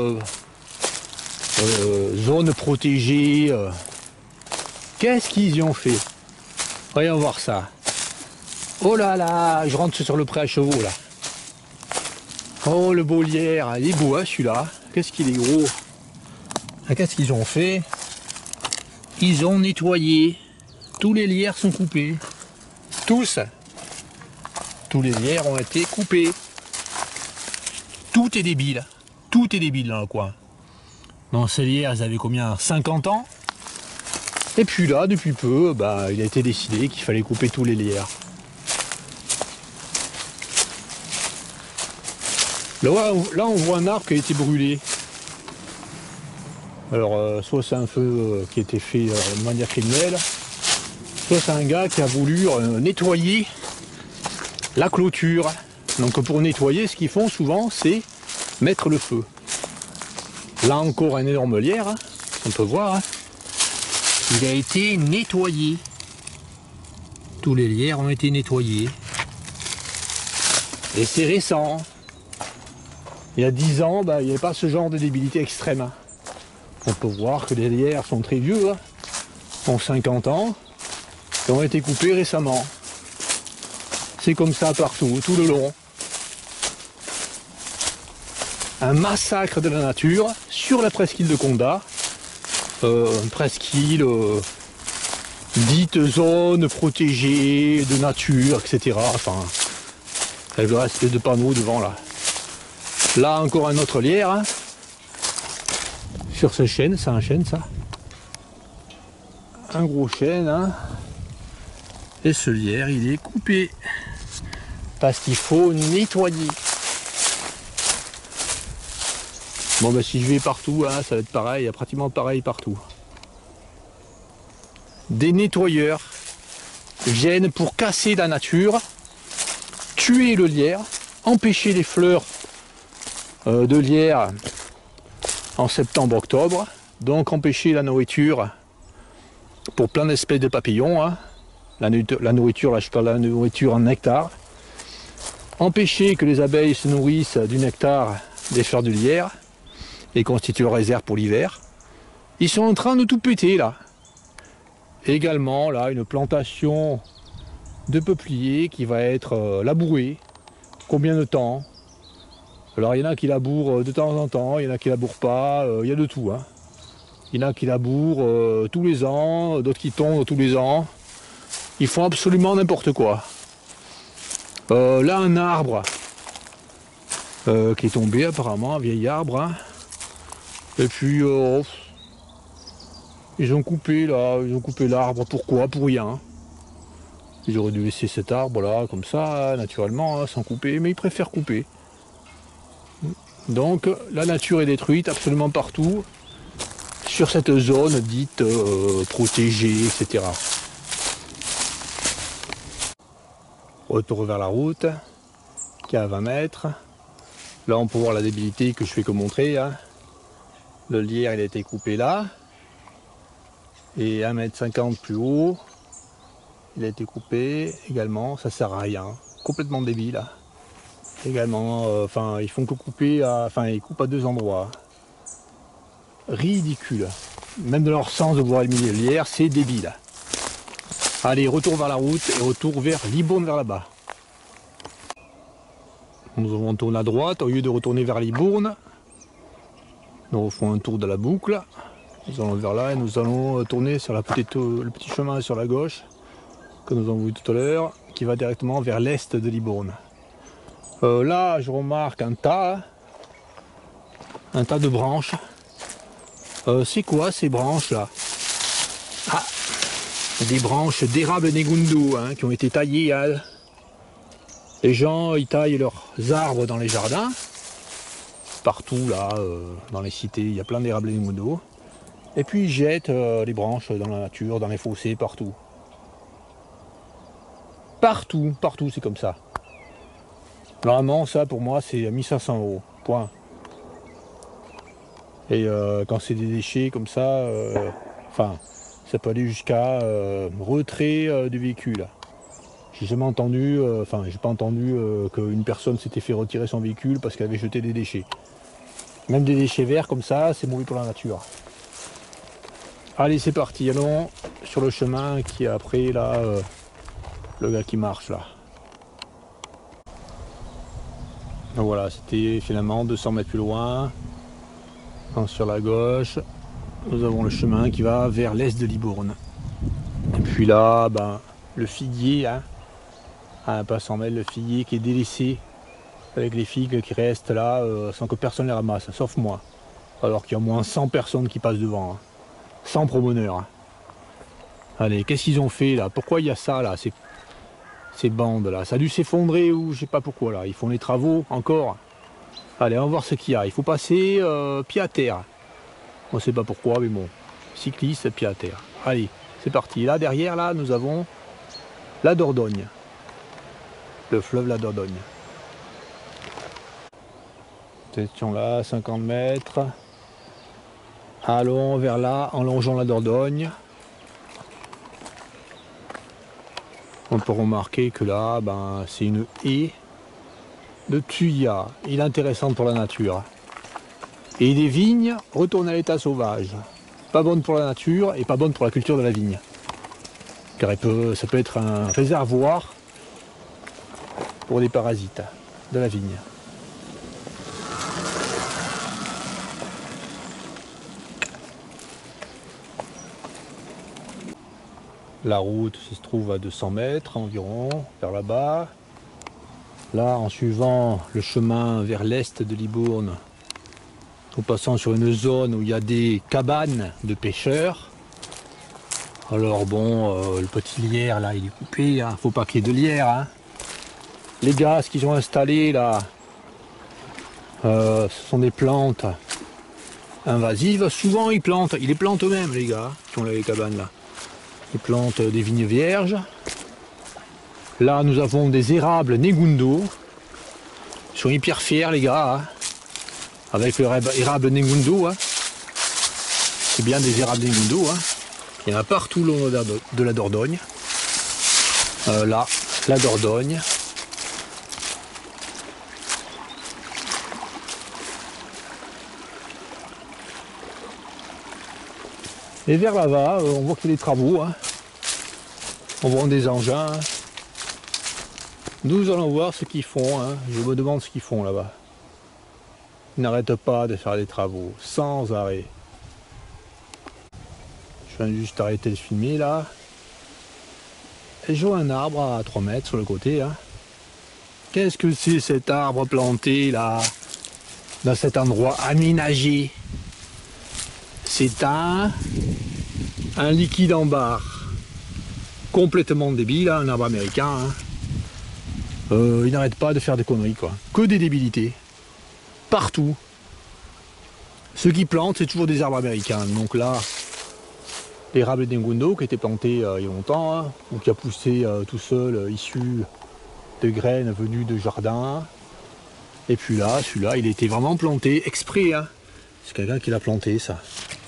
zone protégée. Qu'est-ce qu'ils y ont fait? Voyons voir ça. Oh là là, je rentre sur le pré à chevaux là. Oh le beau lierre, il est beau celui-là. Qu'est-ce qu'il est gros. Qu'est-ce qu'ils ont fait? Ils ont nettoyé. Tous les lierres sont coupés. Tous les lierres ont été coupés. Tout est débile. Tout est débile dans le coin. Dans ces lierres, elles avaient combien? 50 ans. Et puis là, depuis peu, il a été décidé qu'il fallait couper tous les lierres. Là, on voit un arbre qui a été brûlé. Alors, soit c'est un feu qui a été fait de manière criminelle, soit c'est un gars qui a voulu nettoyer la clôture. Donc pour nettoyer, ce qu'ils font souvent, c'est mettre le feu. Là encore un énorme lierre, on peut voir. Il a été nettoyé. Tous les lierres ont été nettoyés. Et c'est récent. Il y a 10 ans, il n'y avait pas ce genre de débilité extrême. On peut voir que les lierres sont très vieux, ont 50 ans, et ont été coupés récemment. C'est comme ça partout, tout le long. Un massacre de la nature sur la presqu'île de Condat. Presqu'île dite zone protégée de nature, etc. Enfin, elle le reste de panneaux devant là. Là encore un autre lierre. Sur ce chêne, c'est un chêne ça. Un gros chêne. Et ce lierre, il est coupé. Parce qu'il faut nettoyer. Bon si je vais partout, ça va être pareil, pratiquement pareil partout. Des nettoyeurs viennent pour casser la nature, tuer le lierre, empêcher les fleurs de lierre en septembre-octobre, donc empêcher la nourriture pour plein d'espèces de papillons. La nourriture, là je parle de la nourriture en nectar. Empêcher que les abeilles se nourrissent du nectar des fleurs du lierre et constituent leur réserve pour l'hiver. Ils sont en train de tout péter là. Également là une plantation de peupliers qui va être labourée. Combien de temps? Alors il y en a qui labourent de temps en temps, il y en a qui labourent pas, il y a de tout. Il y en a qui labourent tous les ans, d'autres qui tombent tous les ans. Ils font absolument n'importe quoi. Là, un arbre qui est tombé apparemment, un vieil arbre. Hein. Et puis, ils ont coupé là, ils ont coupé l'arbre. Pourquoi? Pour rien. Ils auraient dû laisser cet arbre là, comme ça, naturellement, hein, sans couper, mais ils préfèrent couper. Donc, la nature est détruite absolument partout, sur cette zone dite protégée, etc. Retour vers la route, qui est à 20 mètres. Là, on peut voir la débilité que je fais que montrer. Hein. Le lierre, il a été coupé là. Et 1,50 m plus haut, il a été coupé également. Ça sert à rien. Complètement débile. Hein. Également, enfin, ils font que couper, ils coupent à 2 endroits. Ridicule. Même de leur sens de vouloir éliminer le lierre, c'est débile. Allez, retour vers la route et retour vers Libourne, vers là-bas. Nous allons tourner à droite au lieu de retourner vers Libourne. Nous refons un tour de la boucle. Nous allons vers là et nous allons tourner sur le petit chemin sur la gauche que nous avons vu tout à l'heure, qui va directement vers l'est de Libourne. Là, je remarque un tas de branches. C'est quoi ces branches là? Ah, des branches d'érable Negundo hein, qui ont été taillées. Hein. Les gens, ils taillent leurs arbres dans les jardins. Partout là, dans les cités, il y a plein d'érables Negundo. Et puis ils jettent les branches dans la nature, dans les fossés, partout. Partout, c'est comme ça. Normalement, ça pour moi, c'est 1500 €. Point. Et quand c'est des déchets comme ça, ça peut aller jusqu'à retrait du véhicule. J'ai jamais entendu, j'ai pas entendu qu'une personne s'était fait retirer son véhicule parce qu'elle avait jeté des déchets. Même des déchets verts comme ça, c'est mauvais pour la nature. Allez, c'est parti, allons sur le chemin qui est après là, le gars qui marche là. Donc voilà, c'était finalement 200 mètres plus loin. Sur la gauche, nous avons le chemin qui va vers l'est de Libourne. Et puis là, le figuier, hein, à pas 100 mètres, le figuier qui est délaissé, avec les figues qui restent là sans que personne les ramasse, sauf moi. Alors qu'il y a au moins 100 personnes qui passent devant, hein, 100 promeneurs. Hein. Allez, qu'est-ce qu'ils ont fait là? Pourquoi il y a ça là, ces bandes là? Ça a dû s'effondrer ou je sais pas pourquoi là. Ils font les travaux encore. Allez, on va voir ce qu'il y a. Il faut passer pied à terre. On ne sait pas pourquoi, mais bon. Cycliste, pied à terre. Allez, c'est parti. Là, derrière, là, nous avons la Dordogne. Le fleuve la Dordogne. Nous étions là, 50 mètres. Allons vers là, en longeant la Dordogne. On peut remarquer que là, c'est une haie de thuya, il est intéressante pour la nature. Et des vignes retournent à l'état sauvage. Pas bonne pour la nature et pas bonne pour la culture de la vigne. Car ça peut être un réservoir pour des parasites de la vigne. La route se trouve à 200 mètres environ, vers là-bas. Là, en suivant le chemin vers l'est de Libourne, nous passons sur une zone où il y a des cabanes de pêcheurs. Alors bon, le petit lierre là, il est coupé, hein. Faut pas qu'il y ait de lierre. Hein. Les gars, ce qu'ils ont installé là, ce sont des plantes invasives. Souvent ils les plantent eux-mêmes les gars, qui ont les cabanes là. Ils plantent des vignes vierges. Là, nous avons des érables Negundo. Ils sont hyper fiers, les gars, hein, avec le érable Negundo. Hein. C'est bien des érables Negundo. Hein. Il y en a partout le long de la Dordogne. Là, la Dordogne. Et vers là-bas, on voit qu'il y a des travaux. Hein. On voit des engins. Hein. Nous allons voir ce qu'ils font, hein. Je me demande ce qu'ils font là-bas. Ils n'arrêtent pas de faire des travaux, sans arrêt. Je viens juste arrêter de filmer là. Et je vois un arbre à 3 mètres sur le côté. Hein. Qu'est-ce que c'est cet arbre planté là, dans cet endroit aménagé? C'est un liquide en barre. Complètement débile, hein, un arbre américain. Hein. Il n'arrête pas de faire des conneries quoi. Que des débilités. Partout. Ceux qui plantent, c'est toujours des arbres américains. Donc là, l'érable d'Engundo qui a été planté il y a longtemps, hein, donc qui a poussé tout seul, issu de graines venues de jardin. Et puis là, celui-là, il a été vraiment planté exprès. Hein. C'est quelqu'un qui l'a planté, ça.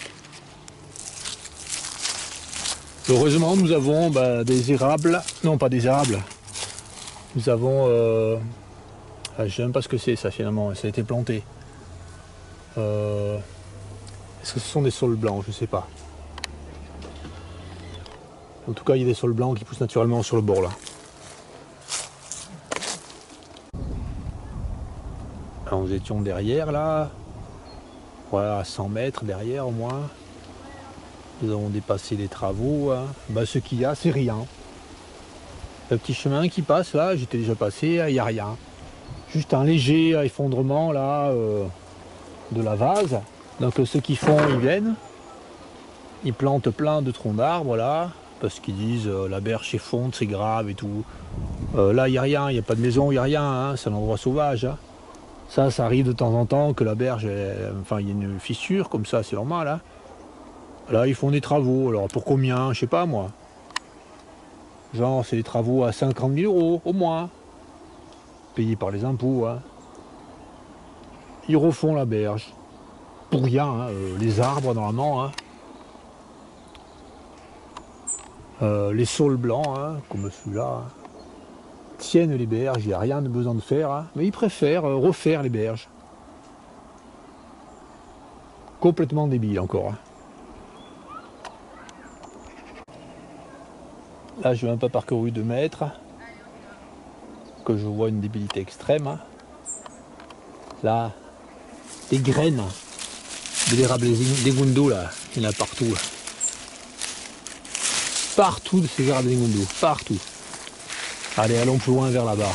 Heureusement, nous avons des érables. Non, pas des érables. Nous avons... je ne sais même pas ce que c'est, ça, finalement. Ça a été planté. Est-ce que ce sont des saules blancs? Je ne sais pas. En tout cas, il y a des saules blancs qui poussent naturellement sur le bord, là. Alors, nous étions derrière, là. Voilà, à 100 mètres derrière, au moins. Nous avons dépassé les travaux. Hein. Ce qu'il y a, c'est rien. Le petit chemin qui passe, là, j'étais déjà passé, il n'y a rien. Juste un léger effondrement, là, de la vase. Donc, ceux qui font, ils viennent. Ils plantent plein de troncs d'arbres, là. Parce qu'ils disent la berge s'effondre, c'est grave et tout. Là, il n'y a rien, il n'y a pas de maison, il n'y a rien. Hein. C'est un endroit sauvage. Hein. Ça arrive de temps en temps que la berge, enfin, il y a une fissure, comme ça, c'est normal. Hein. Là, ils font des travaux. Alors, pour combien? Je sais pas, moi. Genre, c'est des travaux à 50 000 € au moins. Payés par les impôts. Hein. Ils refont la berge. Pour rien, hein. Les arbres, normalement. Hein. Les saules blancs, hein, comme celui-là, hein, tiennent les berges, il n'y a rien de besoin de faire, hein, mais ils préfèrent refaire les berges. Complètement débile encore. Hein. Là, je vais un peu parcourir 2 mètres, que je vois une débilité extrême. Hein. Là, des graines de l'érable d'Engundo, là, il y en a partout. Là. Partout de ces érables d'Engundo, partout. Allez, allons plus loin vers là-bas.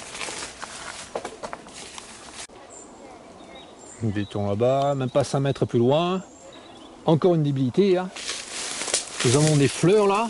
Nous étions là-bas, même pas 5 mètres plus loin. Encore une débilité. Hein. Nous avons des fleurs là.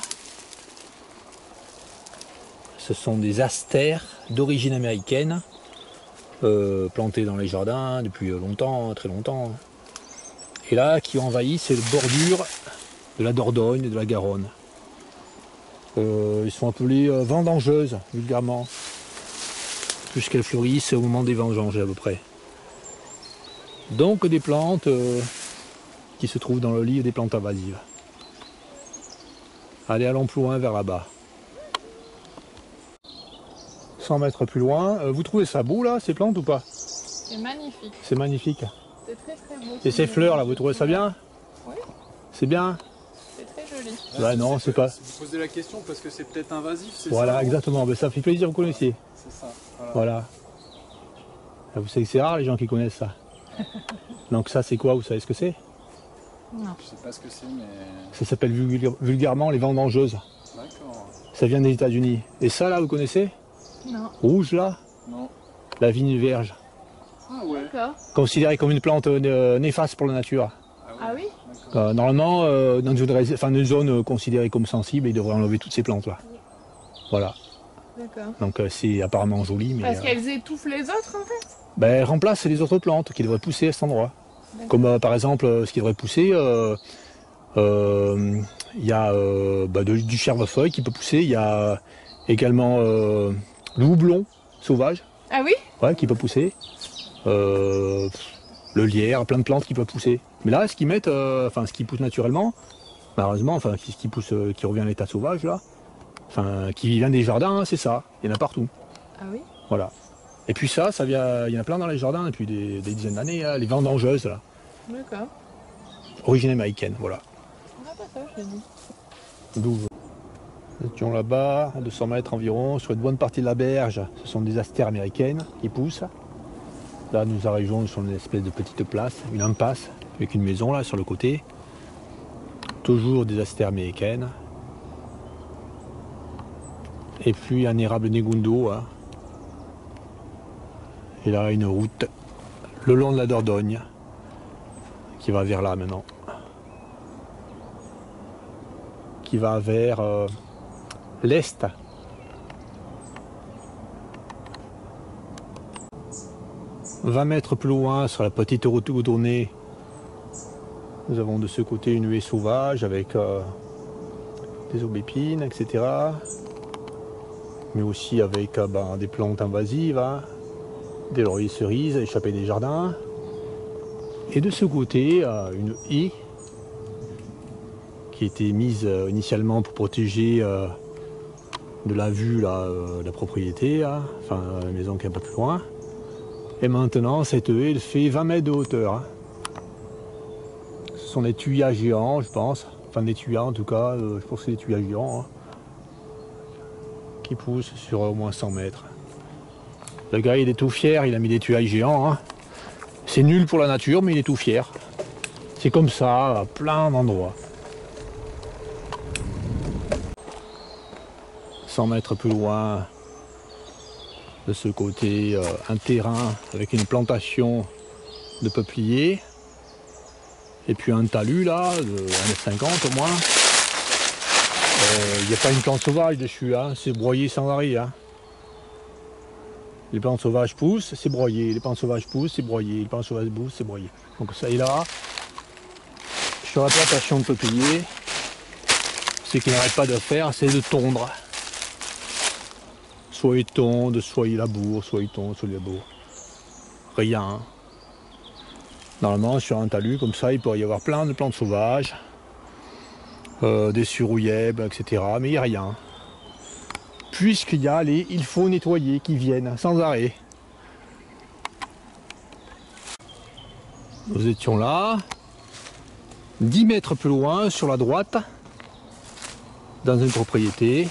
Ce sont des astères d'origine américaine, plantées dans les jardins depuis longtemps, très longtemps. Et là, qui envahissent les bordures de la Dordogne et de la Garonne. Ils sont appelés vendangeuses, vulgairement. Puisqu'elles fleurissent au moment des vendanges à peu près. Donc des plantes qui se trouvent dans le lit des plantes invasives. Allez, allons plus loin vers là-bas. 100 mètres plus loin. Vous trouvez ça beau là, ces plantes ou pas? C'est magnifique. C'est magnifique. C'est très très beau. Et ces fleurs là, vous trouvez ça bien? Oui. C'est bien? C'est très joli. Ouais, non, c'est pas. Vous posez la question parce que c'est peut-être invasif, c'est voilà, ça? exactement. Ben, ça fait plaisir, vous connaissiez. C'est ça. Voilà. Vous savez que c'est rare les gens qui connaissent ça. Donc ça, c'est quoi? Vous savez ce que c'est? Non. Je sais pas ce que c'est, mais. Ça s'appelle vulgairement les vendangeuses. D'accord. Ça vient des États-Unis. Et ça là, vous connaissez? Non. Rouge là? Non. La vigne vierge. Ah ouais. D'accord. Considérée comme une plante néfaste pour la nature. Ah oui? D'accord. Normalement, dans une zone considérée comme sensible, ils devraient enlever toutes ces plantes là. Voilà. D'accord. Donc c'est apparemment joli, mais Parce qu'elles étouffent les autres en fait? elles remplacent les autres plantes qui devraient pousser à cet endroit. Comme par exemple, ce qui devrait pousser, il y a du chèvrefeuille qui peut pousser, il y a également le houblon sauvage, Ah oui? ouais, qui peut pousser, le lierre, plein de plantes qui peuvent pousser. Mais là, ce qu'ils mettent, ce qui pousse naturellement, malheureusement, ce qui pousse, qui revient à l'état sauvage là, qui vient des jardins, hein, c'est ça, il y en a partout. Ah oui? Voilà. Et puis ça vient, il y en a plein dans les jardins depuis des dizaines d'années, hein, les vendangeuses là. D'accord. Origine américaine, voilà. On n'a pas ça, je l'ai dit. D'où nous étions là-bas, à 200 mètres environ, sur une bonne partie de la berge, ce sont des astères américaines qui poussent. Là, nous arrivons sur une espèce de petite place, une impasse, avec une maison là sur le côté. Toujours des astères américaines. Et puis un érable Negundo. Hein. Et là une route le long de la Dordogne qui va vers là maintenant. Qui va vers l'est. « 20 mètres plus loin, sur la petite route goudronnée, nous avons de ce côté une haie sauvage avec des aubépines, etc. Mais aussi avec des plantes invasives, hein, des lauriers cerises échappés des jardins. Et de ce côté, une haie qui était mise initialement pour protéger de la vue la propriété, hein, enfin la maison qui est un peu plus loin. Et maintenant, cette haie, elle fait 20 mètres de hauteur. Hein. Ce sont des tuyas géants, je pense. Enfin, des tuyas en tout cas, je pense que c'est des tuyas géants. Hein, qui poussent sur au moins 100 mètres. Le gars, il est tout fier, il a mis des tuyas géants. Hein. C'est nul pour la nature, mais il est tout fier. C'est comme ça, à plein d'endroits. 100 mètres plus loin, de ce côté, un terrain avec une plantation de peupliers. Et puis un talus là, de 1,50 m au moins. Il n'y a pas une plante sauvage dessus, hein, c'est broyé sans arrêt. Hein. Les plantes sauvages poussent, c'est broyé. Les plantes sauvages poussent, c'est broyé. Les plantes sauvages poussent, c'est broyé. Donc ça est là. Sur la plantation de peupliers, ce qu'ils n'arrêtent pas de faire, c'est de tondre. Soit ils tondent, soit ils labourent, soit ils tondent, soit ils labourent. Rien. Normalement, sur un talus comme ça, il pourrait y avoir plein de plantes sauvages, des surouyèbes, etc. Mais il n'y a rien. Puisqu'il y a les il faut nettoyer qui viennent sans arrêt. Nous étions là, 10 mètres plus loin, sur la droite, dans une propriété.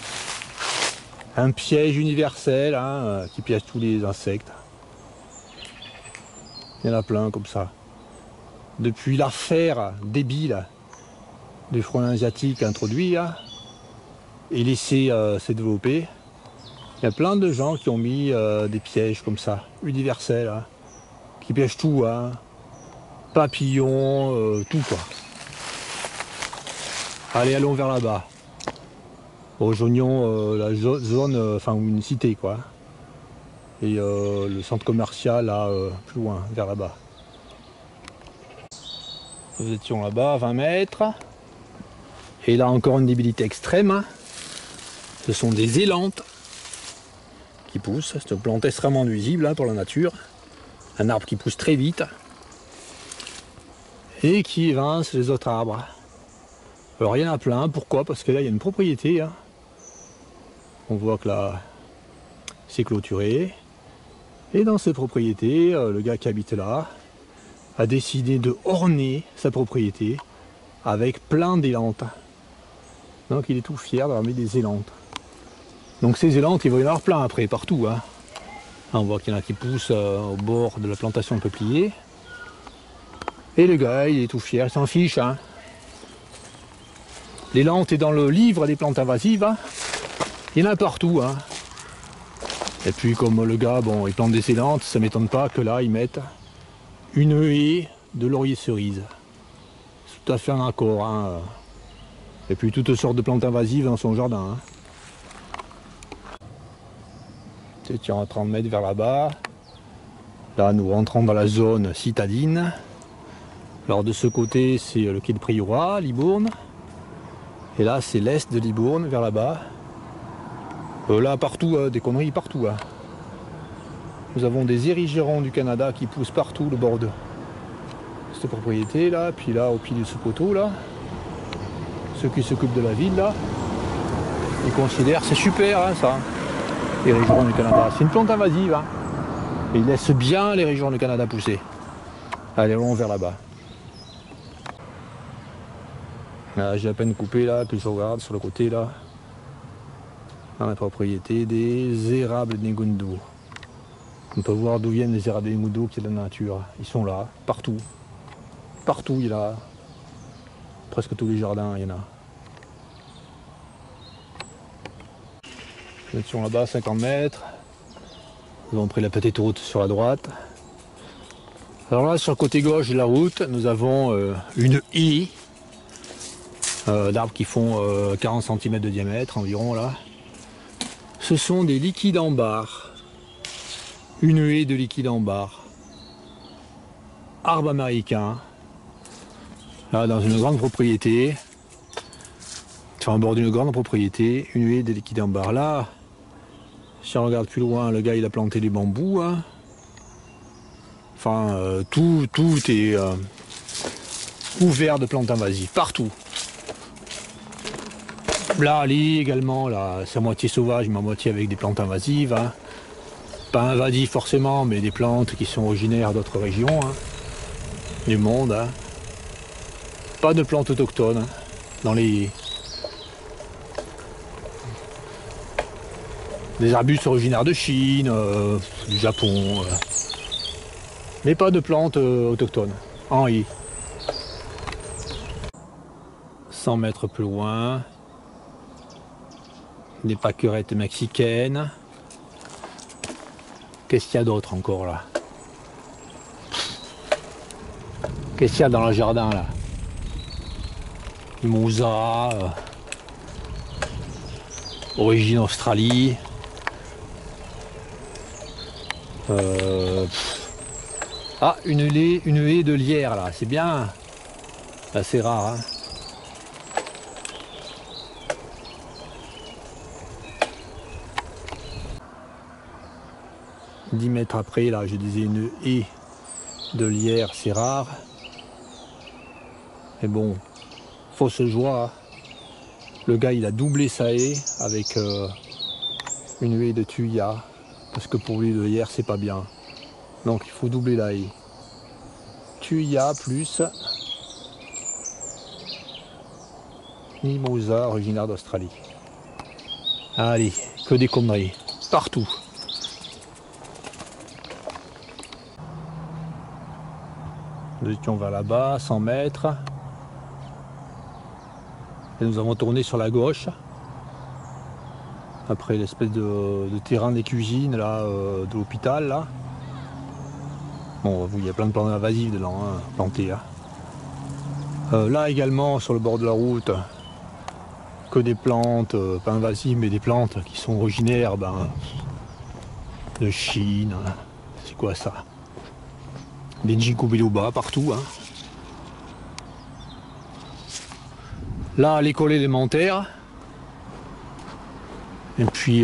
Un piège universel hein, qui piège tous les insectes. Il y en a plein comme ça. Depuis l'affaire débile des frelons asiatiques introduits hein, et laissés se développer, il y a plein de gens qui ont mis des pièges comme ça, universels, hein, qui piègent tout, hein, papillons, tout quoi. Allez, allons vers là-bas. Rejoignons la zone, enfin une cité quoi. Et le centre commercial là, plus loin, vers là-bas. Nous étions là-bas à 20 mètres. Et là encore une débilité extrême. Hein. Ce sont des élantes qui poussent. C'est une plante extrêmement nuisible hein, pour la nature. Un arbre qui pousse très vite. Et qui évince les autres arbres. Alors il y en a plein, pourquoi? Parce que là il y a une propriété. Hein. On voit que là c'est clôturé. Et dans cette propriété, le gars qui habite là a décidé de orner sa propriété avec plein d'élantes. Donc il est tout fier d'avoir mis des élantes. Donc ces élantes, il va y en avoir plein après, partout. Hein. On voit qu'il y en a qui poussent au bord de la plantation de peupliers. Et le gars, il est tout fier, il s'en fiche. Hein. L'élante est dans le livre des plantes invasives. Hein. Il y en a partout. Hein. Et puis comme le gars, bon, il plante des élantes, ça ne m'étonne pas que là, ils mettent une haie de laurier cerise. C'est tout à fait un accord. Hein. Et puis toutes sortes de plantes invasives dans son jardin. Hein. Tu es en 30 mètres vers là-bas. Là, nous rentrons dans la zone citadine. Alors de ce côté, c'est le quai de Priorat, Libourne. Et là, c'est l'est de Libourne, vers là-bas. Là, partout, des conneries partout. Hein. Nous avons des érigérons du Canada qui poussent partout le bord de cette propriété là. Puis là, au pied de ce poteau là, ceux qui s'occupent de la ville là, ils considèrent c'est super hein, ça. Les érigérons du Canada, c'est une plante invasive. Hein. Et ils laissent bien les érigérons du Canada pousser. Allez, allons vers là-bas. J'ai à peine coupé là, puis je regarde sur le côté là. Dans la propriété des érables Negundo. On peut voir d'où viennent les érables Negundo qui est de la nature. Ils sont là, partout. Partout il y a presque tous les jardins, il y en a. Nous étions là-bas, 50 mètres. Nous avons pris la petite route sur la droite. Alors là, sur le côté gauche de la route, nous avons une haie d'arbres qui font 40 cm de diamètre environ là. Ce sont des liquides ambar. Une haie de liquide ambar. Arbre américain. Là, dans une grande propriété. Sur un bord d'une grande propriété, une haie de liquide ambar. Là, si on regarde plus loin, le gars il a planté des bambous. Hein. Enfin, tout est couvert de plantes invasives, partout. Là, l'île également, là, c'est à moitié sauvage, mais à moitié avec des plantes invasives. Hein. Pas invasives forcément, mais des plantes qui sont originaires d'autres régions hein, du monde. Hein. Pas de plantes autochtones hein, dans les... Des arbustes originaires de Chine, du Japon, mais pas de plantes autochtones, en haie. 100 mètres plus loin, des pâquerettes mexicaines. Qu'est-ce qu'il y a d'autre encore là? Qu'est-ce qu'il y a dans le jardin là? Mimosa, origine Australie. Ah, une haie de lierre là, c'est bien. Là, c'est rare. Hein. « 10 mètres après, là, je disais une haie de lierre, c'est rare. Mais bon, fausse joie. Hein. Le gars, il a doublé sa haie avec une haie de thuya. Parce que pour lui, le lierre, c'est pas bien. Donc, il faut doubler la haie. Thuya plus Mimosa, originaire d'Australie. Allez, que des conneries. Partout. Nous étions vers là-bas, 100 mètres. Et nous avons tourné sur la gauche. Après l'espèce de terrain des cuisines là, de l'hôpital là. Bon, il y a plein de plantes invasives dedans, hein, plantées. Hein. Là également, sur le bord de la route, que des plantes, pas invasives, mais des plantes qui sont originaires de Chine. Hein. C'est quoi ça? Des ginkgo biloba partout. Hein. Là, l'école élémentaire. Et puis,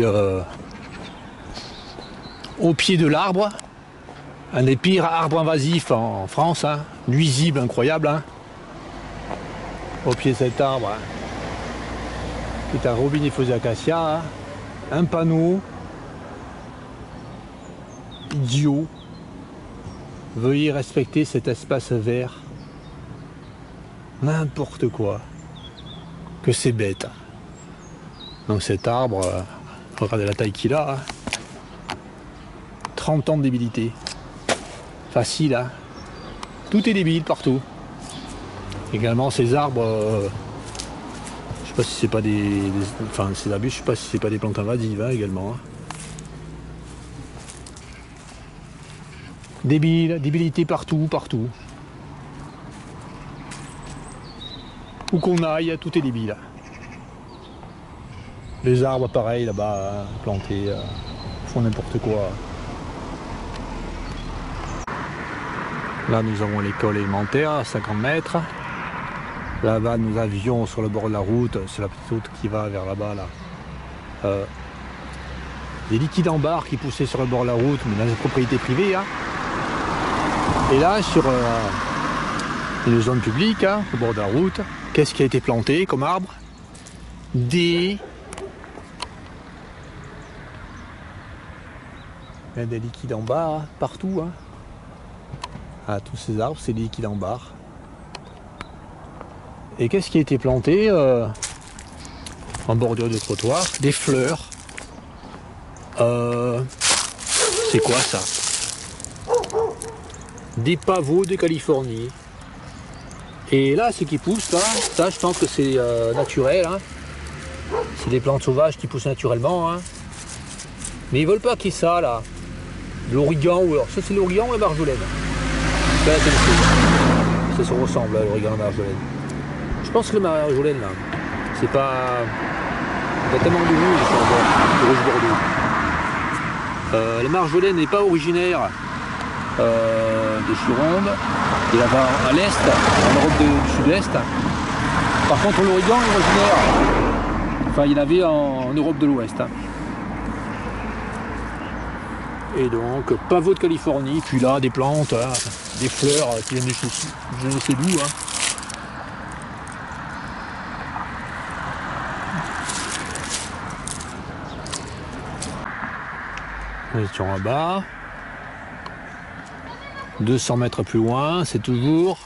au pied de l'arbre, un des pires arbres invasifs en France, hein, nuisible, incroyable. Hein. Au pied de cet arbre, hein, qui est un Robiniflora acacia, hein, un panneau idiot. Veuillez respecter cet espace vert. N'importe quoi. Que c'est bête. Donc cet arbre, regardez la taille qu'il a. Hein. 30 ans de débilité. Facile, hein. Tout est débile partout. Également ces arbres, je sais pas si c'est pas enfin ces arbustes, je sais pas si c'est pas des plantes invasives hein, également. Hein. Débile, débilité partout, partout. Où qu'on aille, tout est débile. Les arbres pareil là-bas, hein, plantés, font n'importe quoi. Là nous avons l'école élémentaire à 50 mètres. Là-bas nous avions sur le bord de la route, c'est la petite route qui va vers là-bas là. Des liquides ambar qui poussaient sur le bord de la route, mais dans une propriété privée. Hein. Et là sur une zone publique, hein, au bord de la route, qu'est-ce qui a été planté comme arbre? Des liquides ambar hein, partout. Hein. Ah, tous ces arbres, c'est des liquides ambar. Et qu'est-ce qui a été planté en bordure de trottoir? Des fleurs. C'est quoi ça? Des pavots de Californie. Et là, ce qui pousse, là, ça je pense que c'est naturel. Hein. C'est des plantes sauvages qui poussent naturellement. Hein. Mais ils veulent pas qu'il y ait ça là. L'origan ou alors. Ça c'est l'origan ou la marjolaine. Là, ça se ressemble à l'origan et la marjolaine. Je pense que la marjolaine là, c'est pas. Il y a tellement de rouge sur le bord, de rouge bordeaux. La marjolaine n'est pas originaire de Gironde. Et là-bas à l'est, en Europe du Sud-Est. Par contre l'origan est originaire. Enfin il y en avait en Europe de l'Ouest. Hein. Et donc pavot de Californie, puis là des plantes, hein, des fleurs qui viennent de je ne sais d'où. Hein. Nous étions là-bas. 200 mètres plus loin, c'est toujours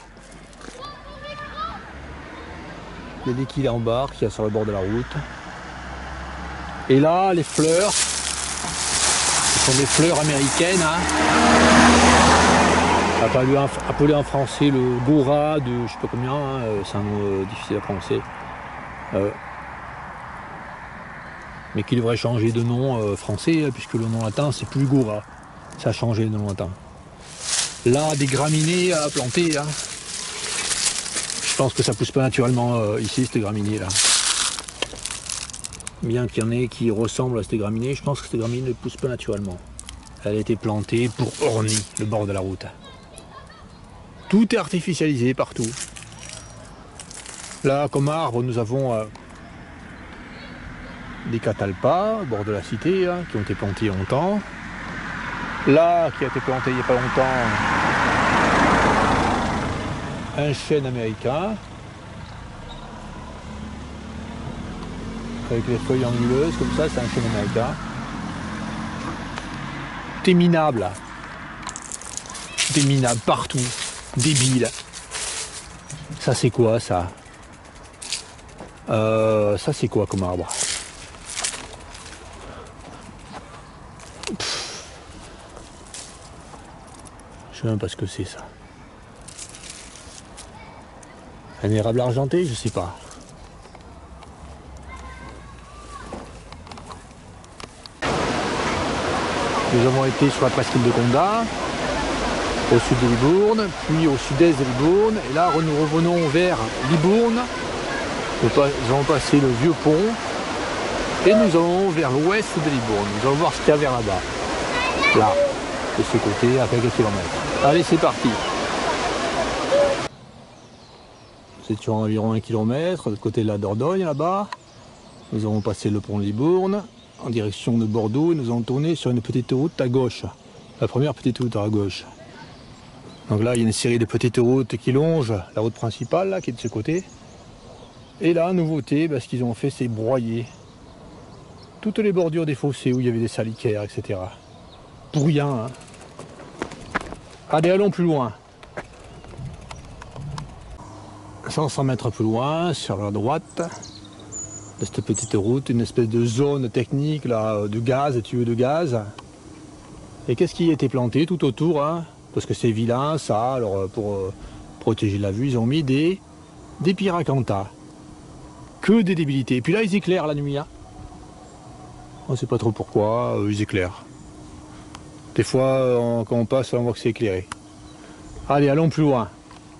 il y a des quilles en barre qu'il y a sur le bord de la route. Et là, les fleurs, ce sont des fleurs américaines, hein. Appelé en français le Gora de je sais pas combien, hein, c'est un mot difficile à prononcer. Mais qui devrait changer de nom français, puisque le nom latin c'est plus Gora. Ça a changé le nom latin. Là, des graminées à planter. Hein. Je pense que ça pousse pas naturellement ici, ces graminées là. Bien qu'il y en ait qui ressemblent à ces graminées, je pense que ces graminées ne poussent pas naturellement. Elle a été plantée pour orner le bord de la route. Tout est artificialisé partout. Là, comme arbre, nous avons des catalpas au bord de la cité, hein, qui ont été plantés il y a longtemps. Là, qui a été planté il n'y a pas longtemps, un chêne américain avec les feuilles anguleuses comme ça, c'est un chêne américain. Tout est minable, tout est minable partout, débile. Ça c'est quoi ça? Ça c'est quoi comme arbre? Je sais même pas ce que c'est ça. Un érable argenté, je sais pas. Nous avons été sur la presqu'île de Condat, au sud de Libourne, puis au sud-est de Libourne, et là nous revenons vers Libourne. Nous allons passer le vieux pont, et nous allons vers l'ouest de Libourne. Nous allons voir ce qu'il y a vers là-bas. Là, de ce côté, à quelques kilomètres. Allez, c'est parti. Nous étions à environ 1 km, de côté de la Dordogne, là-bas. Nous avons passé le pont de Libourne, en direction de Bordeaux, et nous allons tourner sur une petite route à gauche. La première petite route à gauche. Donc là, il y a une série de petites routes qui longent la route principale, là, qui est de ce côté. Et là, nouveauté, ce qu'ils ont fait, c'est broyer toutes les bordures des fossés où il y avait des salicaires, etc. Pour rien, hein. Allez, allons plus loin. 500 mètres plus loin, sur la droite de cette petite route, une espèce de zone technique là, de gaz, tuyaux de gaz. Et qu'est-ce qui a été planté tout autour, hein, parce que c'est vilain ça, alors pour protéger la vue, ils ont mis des pyracantha. Que des débilités. Et puis là, ils éclairent la nuit. Hein. On ne sait pas trop pourquoi, ils éclairent. Des fois, quand on passe, on voit que c'est éclairé. Allez, allons plus loin.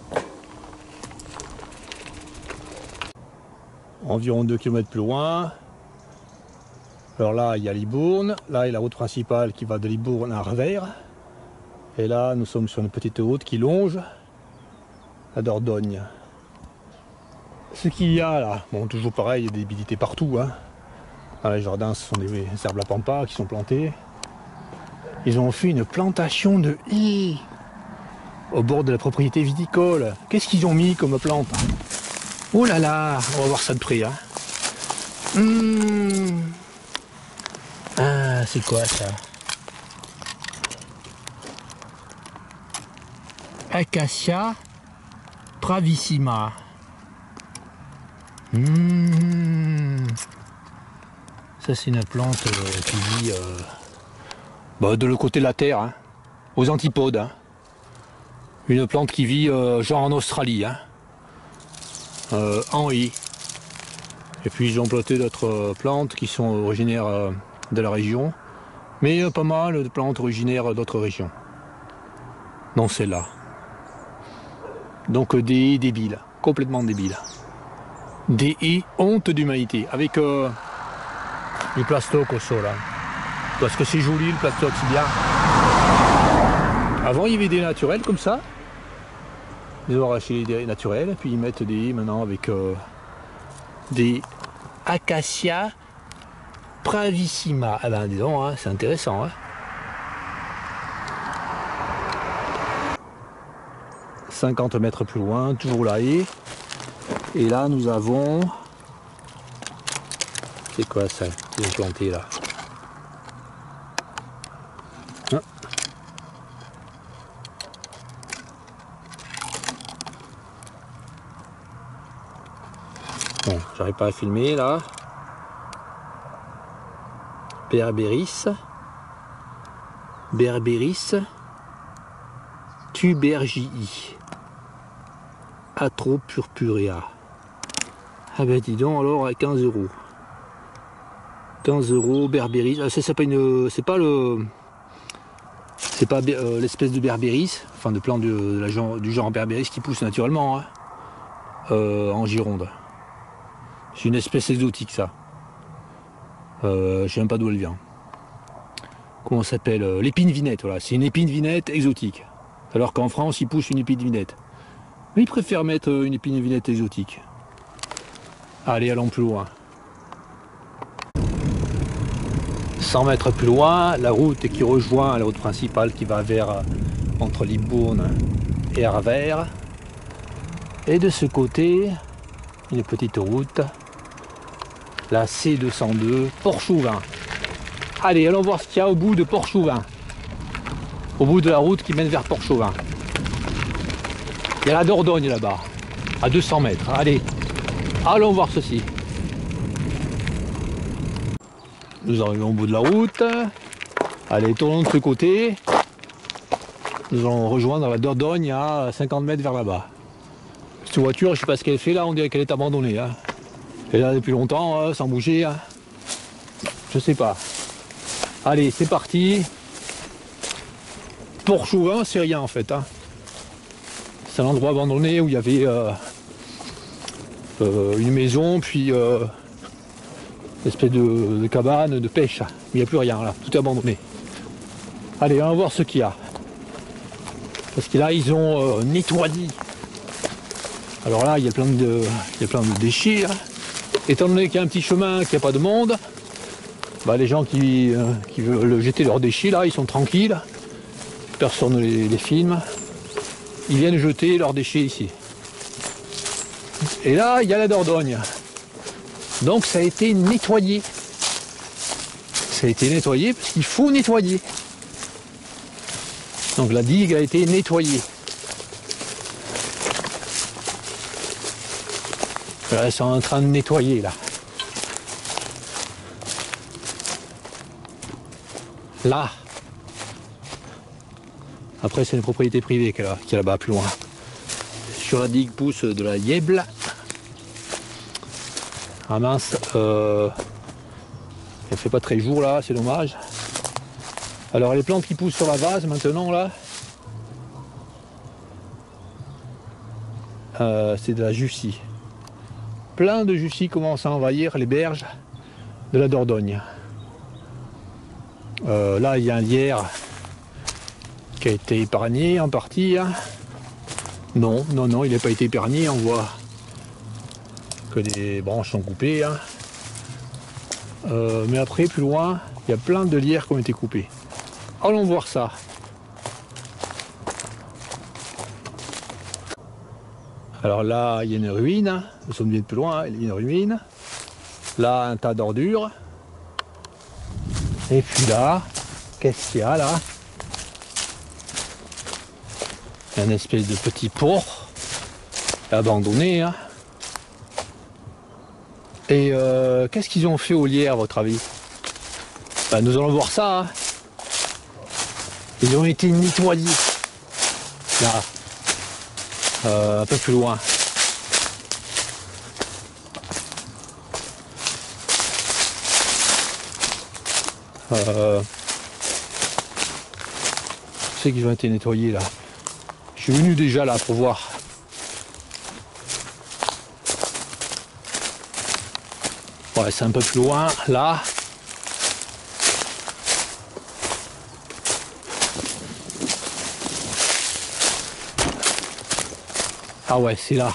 Environ 2 km plus loin. Alors là, il y a Libourne. Là, il y a la route principale qui va de Libourne à Revers. Et là, nous sommes sur une petite route qui longe la Dordogne. Ce qu'il y a là, bon, toujours pareil, il y a des débilités partout. Hein. Dans les jardins, ce sont des herbes à pampa qui sont plantées. Ils ont fait une plantation de haies au bord de la propriété viticole. Qu'est-ce qu'ils ont mis comme plante? Oh là là, on va voir ça de près. Hein. Ah, c'est quoi ça? Acacia bravissima. Ça c'est une plante qui vit de l'autre côté de la Terre, hein, aux antipodes. Hein. Une plante qui vit genre en Australie. Hein. en haie. Et puis ils ont planté d'autres plantes qui sont originaires de la région, mais pas mal de plantes originaires d'autres régions. Non, celle-là. Donc des haies débiles, complètement débiles. Des haies honte d'humanité, avec du plastoc au sol. Hein. Parce que c'est joli le plastoc, c'est bien. Avant il y avait des naturels comme ça. Ils ont arraché les naturels, puis ils mettent des haies maintenant avec des Acacia bravissima. Ah ben disons, hein, c'est intéressant. Hein. 50 mètres plus loin, toujours la haie. Et là nous avons... C'est quoi ça qu'ils ont planté là? Hein, bon, j'arrive pas à filmer là. Berberis. Berberis. Tubergii. Atropurpurea. Ah ben dis donc alors à 15 €. 15 € Berberis. Ah, c'est pas une. C'est pas le. C'est pas l'espèce de Berberis, enfin de plante du genre Berberis qui pousse naturellement hein, en Gironde. C'est une espèce exotique ça. Je sais même pas d'où elle vient. Comment ça s'appelle? L'épine vinette, voilà. C'est une épine vinette exotique. Alors qu'en France, ils poussent une épine vinette. Mais ils préfèrent mettre une épine vinette exotique. Allez, allons plus loin. 100 mètres plus loin, la route qui rejoint la route principale qui va vers entre Libourne et Arvers. Et de ce côté, une petite route, la C202, Port-Chouvin. Allez, allons voir ce qu'il y a au bout de Port-Chouvin. Au bout de la route qui mène vers Port-Chouvin. Il y a la Dordogne là-bas, à 200 mètres. Allez, allons voir ceci. Nous arrivons au bout de la route. Allez, tournons de ce côté. Nous allons rejoindre la Dordogne à 50 mètres vers là-bas. Cette voiture, je ne sais pas ce qu'elle fait là, on dirait qu'elle est abandonnée. Hein. Elle est là depuis longtemps, sans bouger. Hein. Je sais pas. Allez, c'est parti. Port-Chouvin, c'est rien en fait. Hein. C'est un endroit abandonné où il y avait une maison, puis une espèce de cabane de pêche. Il n'y a plus rien là, tout est abandonné. Allez, on va voir ce qu'il y a. Parce que là, ils ont nettoyé. Alors là, il y a plein de déchets. Hein. Étant donné qu'il y a un petit chemin, qu'il n'y a pas de monde, bah, les gens qui veulent jeter leurs déchets, là, ils sont tranquilles. Personne ne les filme. Ils viennent jeter leurs déchets ici. Et là, il y a la Dordogne. Donc ça a été nettoyé. Ça a été nettoyé parce qu'il faut nettoyer. Donc la digue a été nettoyée. Là, ils sont en train de nettoyer là. Là. Après c'est une propriété privée qui est là-bas plus loin. Sur la digue pousse de la yèble. Ah mince, elle fait pas très jour là, c'est dommage. Alors les plantes qui poussent sur la vase maintenant là, c'est de la jussie. Plein de jussie commencent à envahir les berges de la Dordogne. Là il y a un lierre qui a été épargné en partie. Hein. Non, il n'a pas été épargné, on voit que les branches sont coupées. Hein. Mais après, plus loin, il y a plein de lierres qui ont été coupées. Allons voir ça. Alors là, il y a une ruine. Nous sommes bien plus loin, il y a une ruine. Là, un tas d'ordures. Et puis là, qu'est-ce qu'il y a là? Un espèce de petit port abandonné. Hein. Et qu'est-ce qu'ils ont fait aux lierres, à votre avis? Ben, nous allons voir ça. Hein. Ils ont été nettoyés. Là, un peu plus loin. C'est qu'ils ont été nettoyés là. Je suis venu déjà là pour voir. Ouais, c'est un peu plus loin là. Ah ouais, c'est là.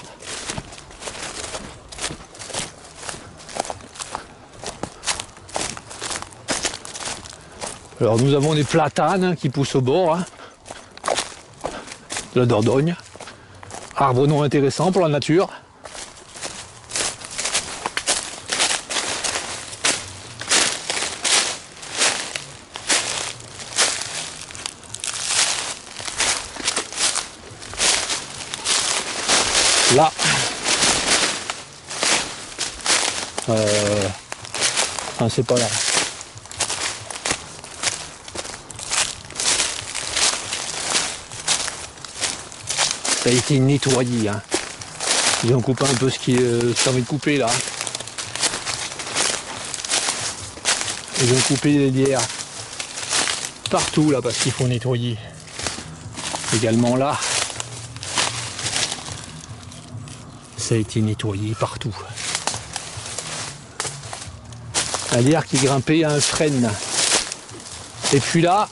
Alors nous avons des platanes qui poussent au bord hein, de la Dordogne. Arbre non intéressant pour la nature. Là, ah, c'est pas là. Ça a été nettoyé. Hein. Ils ont coupé un peu ce qui est envie de couper là. Ils ont coupé les lierres partout là parce qu'il faut nettoyer. Également là. Ça a été nettoyé partout. Un lierre qui grimpait à un frêne. Et puis là,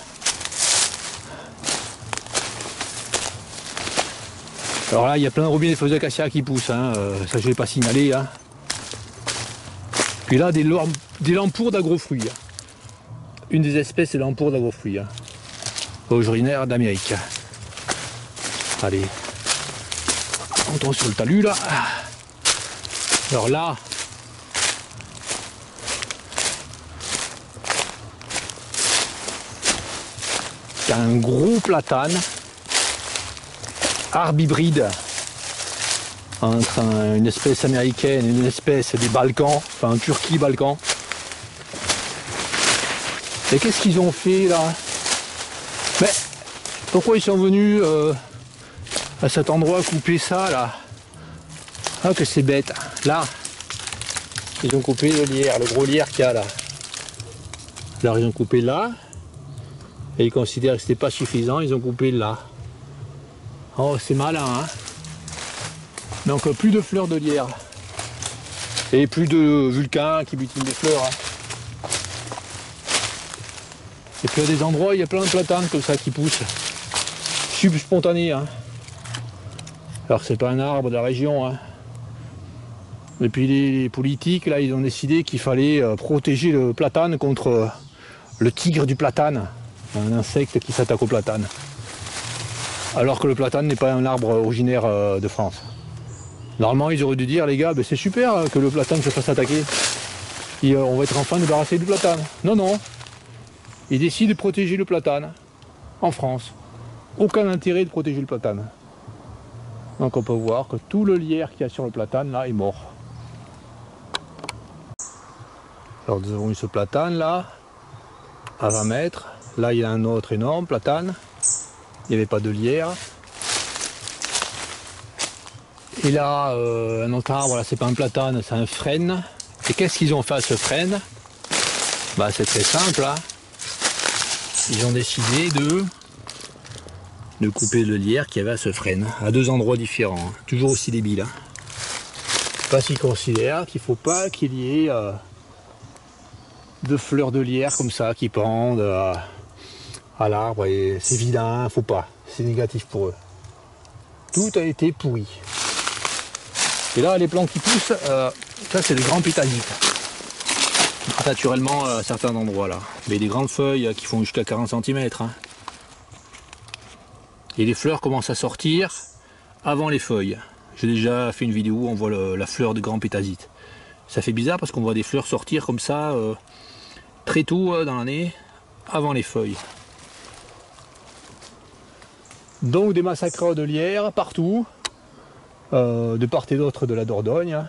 alors là il y a plein de robinets de feuilles d'acacia qui poussent, hein. Ça je ne vais pas signaler. Hein. Puis là des lampours d'agrofruits. Une des espèces est lampour d'agrofruits. Hein. Originaire d'Amérique. Allez. Entrons sur le talus là. Alors là, il y a un gros platane, arbre hybride entre une espèce américaine et une espèce des Balkans, enfin Turquie-Balkans. Et qu'est-ce qu'ils ont fait là? Mais pourquoi ils sont venus à cet endroit couper ça là? Ah que c'est bête. Là, ils ont coupé le lierre, le gros lierre qu'il y a là. Alors ils ont coupé là. Et ils considèrent que c'était pas suffisant, ils ont coupé là. Oh c'est malin hein. Donc plus de fleurs de lierre. Et plus de vulcains qui butinent des fleurs. Hein. Et puis il y a des endroits, il y a plein de platanes comme ça qui poussent. Spontané. Hein. Alors c'est pas un arbre de la région. Hein. Et puis les politiques, là, ils ont décidé qu'il fallait protéger le platane contre le tigre du platane, un insecte qui s'attaque au platane. Alors que le platane n'est pas un arbre originaire de France. Normalement, ils auraient dû dire, les gars, ben, c'est super que le platane se fasse attaquer. Et, on va être enfin débarrassé du platane. Non, non. Ils décident de protéger le platane en France. Aucun intérêt de protéger le platane. Donc on peut voir que tout le lierre qu'il y a sur le platane là est mort. Alors nous avons eu ce platane là, à 20 mètres. Là il y a un autre énorme platane. Il n'y avait pas de lierre. Et là, un autre arbre, là c'est pas un platane, c'est un frêne. Et qu'est-ce qu'ils ont fait à ce frêne? Bah c'est très simple là. Ils ont décidé de couper le lierre qu'il y avait à ce frêne, à deux endroits différents, hein. Toujours aussi débile. Hein. Parce qu'ils considèrent qu'il ne faut pas qu'il y ait de fleurs de lierre comme ça qui pendent à l'arbre, et c'est vilain, faut pas, c'est négatif pour eux. Tout a été pourri. Et là, les plantes qui poussent, ça c'est des grands pétasites. Naturellement à certains endroits là, mais des grandes feuilles qui font jusqu'à 40 cm. Hein. Et les fleurs commencent à sortir avant les feuilles. J'ai déjà fait une vidéo où on voit la fleur de grand pétasite. Ça fait bizarre parce qu'on voit des fleurs sortir comme ça très tôt dans l'année, avant les feuilles. Donc des massacres de lierre partout, de part et d'autre de la Dordogne.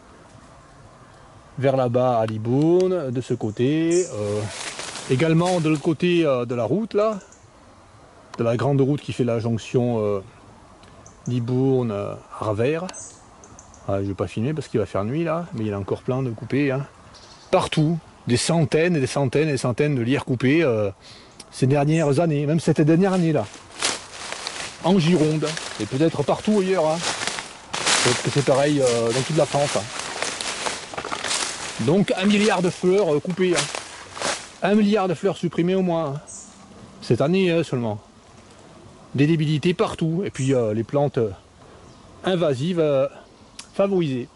Vers là-bas à Libourne, de ce côté. Également de l'autre côté de la route là. De la grande route qui fait la jonction Libourne-Arvers. Je ne vais pas filmer parce qu'il va faire nuit là, mais il y en a encore plein de coupés. Hein. Partout, des centaines et des centaines et des centaines de lierre coupés ces dernières années, même cette dernière année là. En Gironde, et peut-être partout ailleurs. Hein. Peut-être que c'est pareil dans toute la France. Hein. Donc 1 milliard de fleurs coupées. Hein. 1 milliard de fleurs supprimées au moins. Hein. Cette année seulement. Des débilités partout. Et puis les plantes invasives favorisées.